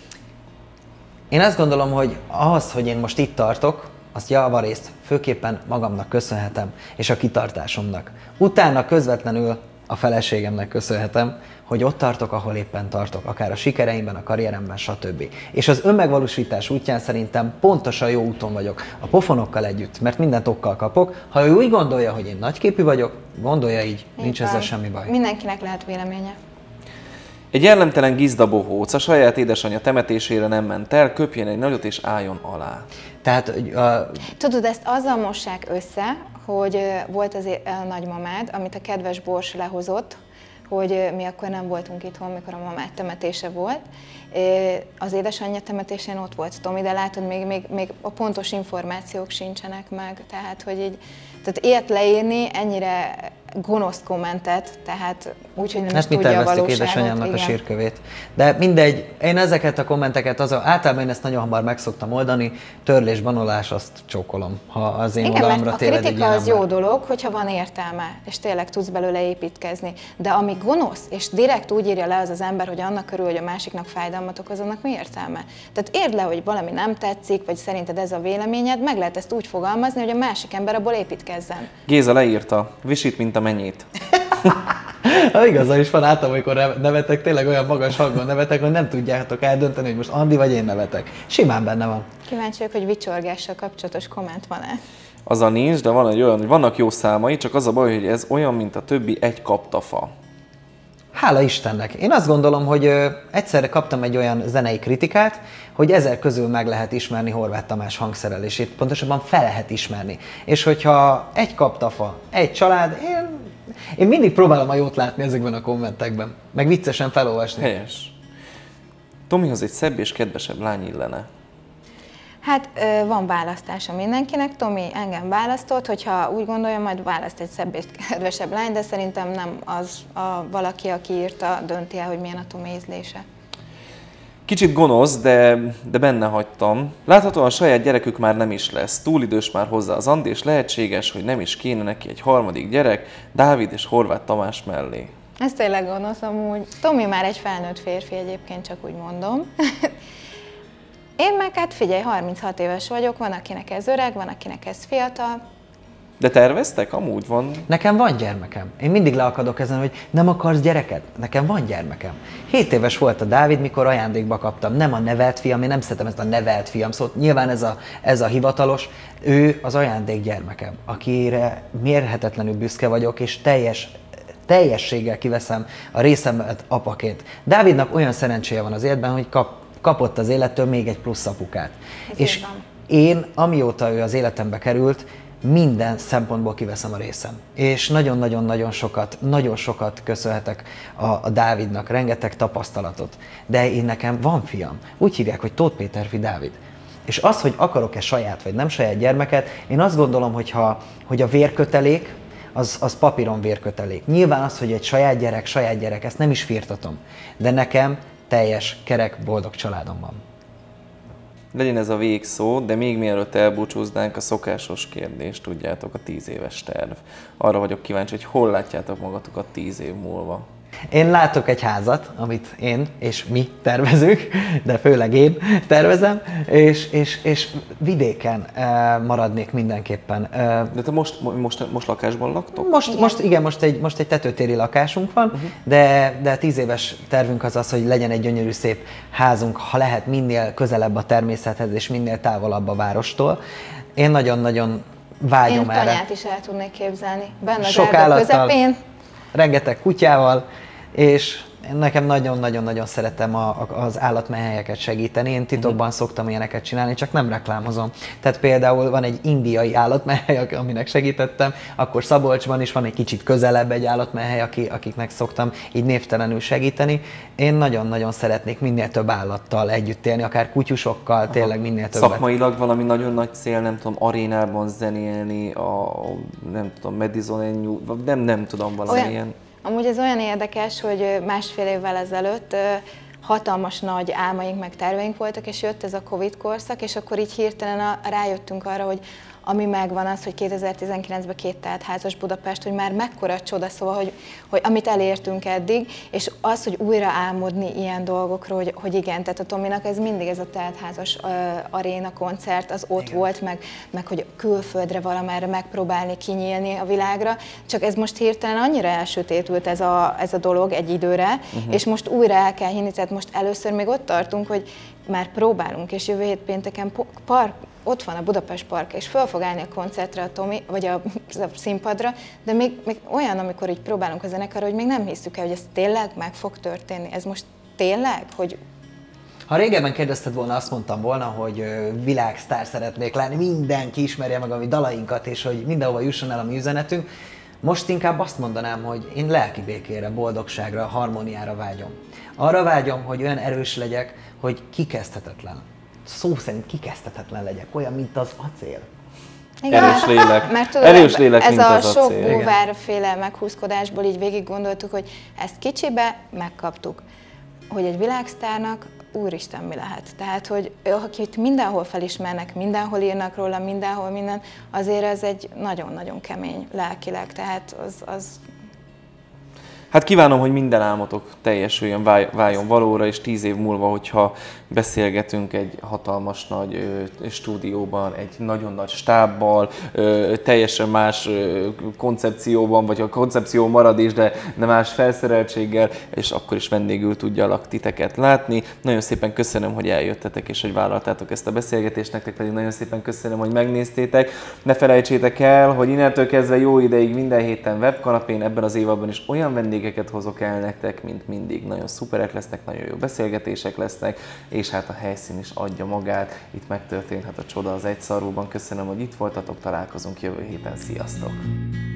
S3: Én azt gondolom, hogy az, hogy én most itt tartok, azt javarészt főképpen magamnak köszönhetem, és a kitartásomnak. Utána közvetlenül a feleségemnek köszönhetem, hogy ott tartok, ahol éppen tartok, akár a sikereimben, a karrieremben, stb. És az önmegvalósítás útján szerintem pontosan jó úton vagyok, a pofonokkal együtt, mert mindent okkal kapok. Ha ő úgy gondolja, hogy én nagyképű vagyok, gondolja így, nincs
S2: Így
S3: ezzel
S2: van.
S3: semmi baj.
S2: Mindenkinek lehet véleménye.
S1: Egy jellemtelen gizda bohóc, a saját édesanyja temetésére nem ment el, köpjen egy nagyot és álljon alá.
S3: Tehát a,
S2: Tudod, ezt azzal mossák össze, hogy ö, volt az é- a nagymamád, amit a kedves Borss lehozott, hogy ö, mi akkor nem voltunk itthon, mikor a mamád temetése volt. Ö, Az édesanyja temetésén ott volt Tomi, de látod, még, még, még a pontos információk sincsenek meg, tehát hogy így, tehát ilyet leírni ennyire gonosz kommentet, tehát úgy, hogy nem
S3: Hát
S2: is
S3: mi
S2: tudja a
S3: terveztük
S2: valóságot.
S3: édesanyámnak a
S2: Igen.
S3: sírkövét. De mindegy, én ezeket a kommenteket, az, általában én ezt nagyon hamar meg szoktam oldani, törlés, banolás, azt csókolom, ha az én
S2: Igen, mert
S3: oldalamra
S2: a
S3: téved egy
S2: kritika
S3: ilyen
S2: az jó
S3: ember.
S2: dolog, hogyha van értelme, és tényleg tudsz belőle építkezni. De ami gonosz, és direkt úgy írja le az az ember, hogy annak körül, hogy a másiknak fájdalmat okoz, annak mi értelme? Tehát érd le, hogy valami nem tetszik, vagy szerinted ez a véleményed, meg lehet ezt úgy fogalmazni, hogy a másik ember abból építkezzen.
S1: Géza leírta, visít, mint a mennyét.
S3: Ha igaza is van, általában, amikor nevetek, tényleg olyan magas hangon nevetek, hogy nem tudjátok eldönteni, hogy most Andi vagy én nevetek. Simán benne van.
S2: Kíváncsi vagyok, hogy vicsorgással kapcsolatos komment van-e.
S1: Az a nincs, de van egy olyan, hogy vannak jó számai, csak az a baj, hogy ez olyan, mint a többi egy kaptafa.
S3: Hála Istennek. Én azt gondolom, hogy ö, egyszerre kaptam egy olyan zenei kritikát, hogy ezer közül meg lehet ismerni Horváth Tamás hangszerelését, pontosabban fel lehet ismerni. És hogyha egy kaptafa, egy család, én, én mindig próbálom a jót látni ezekben a kommentekben, meg viccesen felolvasni.
S1: Helyes. Tomihoz egy szebb és kedvesebb lány illene.
S2: Hát ö, van választása mindenkinek, Tomi engem választott, hogyha úgy gondolja, majd választ egy szebb és kedvesebb lány, de szerintem nem az a valaki, aki írta, dönti el, hogy milyen a Tomi ízlése.
S1: Kicsit gonosz, de, de benne hagytam. Láthatóan saját gyerekük már nem is lesz. Túl idős már hozzá az Andi, és lehetséges, hogy nem is kéne neki egy harmadik gyerek, Dávid és Horváth Tamás mellé.
S2: Ez tényleg gonosz amúgy. Tomi már egy felnőtt férfi egyébként, csak úgy mondom. Én meg hát figyelj, harminchat éves vagyok, van akinek ez öreg, van akinek ez fiatal.
S1: De terveztek? Amúgy van.
S3: Nekem van gyermekem. Én mindig leakadok ezen, hogy nem akarsz gyereket? Nekem van gyermekem. Hét éves volt a Dávid, mikor ajándékba kaptam. Nem a nevelt fiam, én nem szeretem ezt a nevelt fiam szót. Nyilván ez a, ez a hivatalos. Ő az ajándék gyermekem, akire mérhetetlenül büszke vagyok, és teljes teljességgel kiveszem a részemet apaként. Dávidnak olyan szerencséje van az életben, hogy kap, kapott az élettől még egy plusz apukát.
S2: Ez
S3: és én, amióta ő az életembe került, minden szempontból kiveszem a részem. És nagyon-nagyon-nagyon sokat, nagyon sokat köszönhetek a, a Dávidnak, rengeteg tapasztalatot. De én nekem van fiam, úgy hívják, hogy Tóth Péterfi Dávid. És az, hogy akarok-e saját vagy nem saját gyermeket, én azt gondolom, hogy, ha, hogy a vérkötelék, az, az papíron vérkötelék. Nyilván az, hogy egy saját gyerek, saját gyerek, ezt nem is firtatom. De nekem teljes, kerek, boldog családom van.
S1: Legyen ez a végszó, de még mielőtt elbúcsúznánk, a szokásos kérdés, tudjátok, a tíz éves terv. Arra vagyok kíváncsi, hogy hol látjátok magatokat tíz év múlva.
S3: Én látok egy házat, amit én és mi tervezünk, de főleg én tervezem, és, és, és vidéken uh, maradnék mindenképpen. Uh,
S1: De te most, most, most lakásban laktok?
S3: most,
S2: Igen.
S3: most igen, most egy, most egy tetőtéri lakásunk van, uh-huh. de, de tíz éves tervünk az az, hogy legyen egy gyönyörű szép házunk, ha lehet minél közelebb a természethez és minél távolabb a várostól. Én nagyon-nagyon vágyom
S2: Én
S3: erre.
S2: tanyát is el tudnék képzelni. Benne az
S3: Sok
S2: erdő
S3: állattal.
S2: közepén.
S3: Rengeteg kutyával, és nekem nagyon-nagyon-nagyon szeretem a, a, az állatmenhelyeket segíteni. Én titokban uh-huh. szoktam ilyeneket csinálni, csak nem reklámozom. Tehát például van egy indiai állatmenhely, aminek segítettem, akkor Szabolcsban is van egy kicsit közelebb egy állatmenhely, akiknek szoktam így névtelenül segíteni. Én nagyon-nagyon szeretnék minél több állattal együtt élni, akár kutyusokkal, Aha. tényleg minél többet.
S1: Szakmailag valami nagyon nagy cél, nem tudom, arénában zenélni, a nem tudom, Madison Avenue, nem, nem tudom, valami
S2: Olyan.
S1: ilyen.
S2: Amúgy ez olyan érdekes, hogy másfél évvel ezelőtt hatalmas nagy álmaink meg terveink voltak, és jött ez a Covid korszak, és akkor így hirtelen a, rájöttünk arra, hogy ami megvan az, hogy kétezer-tizenkilencben két teltházas Budapest, hogy már mekkora csoda, szóval, hogy, hogy amit elértünk eddig, és az, hogy újra álmodni ilyen dolgokról, hogy, hogy igen, tehát a Tominak ez mindig ez a teltházas uh, aréna koncert, az ott igen. volt, meg, meg hogy külföldre valamerre megpróbálni kinyílni a világra, csak ez most hirtelen annyira elsötétült ez a, ez a dolog egy időre, uh-huh. és most újra el kell hinni, tehát most először még ott tartunk, hogy már próbálunk, és jövő hét pénteken park, ott van a Budapest Park, és föl fog állni a koncertre a Tomi, vagy a, a színpadra, de még, még olyan, amikor így próbálunk a zenekarra, hogy még nem hiszük el, hogy ez tényleg meg fog történni. Ez most tényleg, hogy...
S3: Ha régebben kérdezted volna, azt mondtam volna, hogy világsztár szeretnék lenni, mindenki ismerje meg a mi dalainkat, és hogy mindenhova jusson el a mi üzenetünk. Most inkább azt mondanám, hogy én lelki békére, boldogságra, harmóniára vágyom. Arra vágyom, hogy olyan erős legyek, hogy kikezdhetetlen. Szó szerint kikezdhetetlen legyek, olyan, mint az acél.
S2: Igen,
S1: erős lélek,
S2: mert tudod,
S1: erős lélek,
S2: ez
S1: mint
S2: a
S1: az
S2: sok
S1: acél.
S2: búvárféle meghúzkodásból így végig gondoltuk, hogy ezt kicsibe megkaptuk. Hogy egy világsztárnak úristen mi lehet. Tehát, hogy akit mindenhol felismernek, mindenhol írnak róla, mindenhol minden, azért ez egy nagyon-nagyon kemény lelkileg, tehát az, az
S1: Hát kívánom, hogy minden álmotok teljesüljön, váljon valóra, és tíz év múlva, hogyha beszélgetünk egy hatalmas nagy ö, stúdióban, egy nagyon nagy stábbal, ö, teljesen más ö, koncepcióban, vagy a koncepció marad is, de, de más felszereltséggel, és akkor is vendégül tudjalak titeket látni. Nagyon szépen köszönöm, hogy eljöttetek, és hogy vállaltátok ezt a beszélgetést, nektek pedig nagyon szépen köszönöm, hogy megnéztétek. Ne felejtsétek el, hogy innentől kezdve jó ideig minden héten webkanapén, ebben az évadban is olyan vendégeket hozok el nektek, mint mindig. Nagyon szuperek lesznek, nagyon jó beszélgetések lesznek, és hát a helyszín is adja magát. Itt megtörténhet a csoda az Egyszarvúban. Köszönöm, hogy itt voltatok, találkozunk jövő héten. Sziasztok!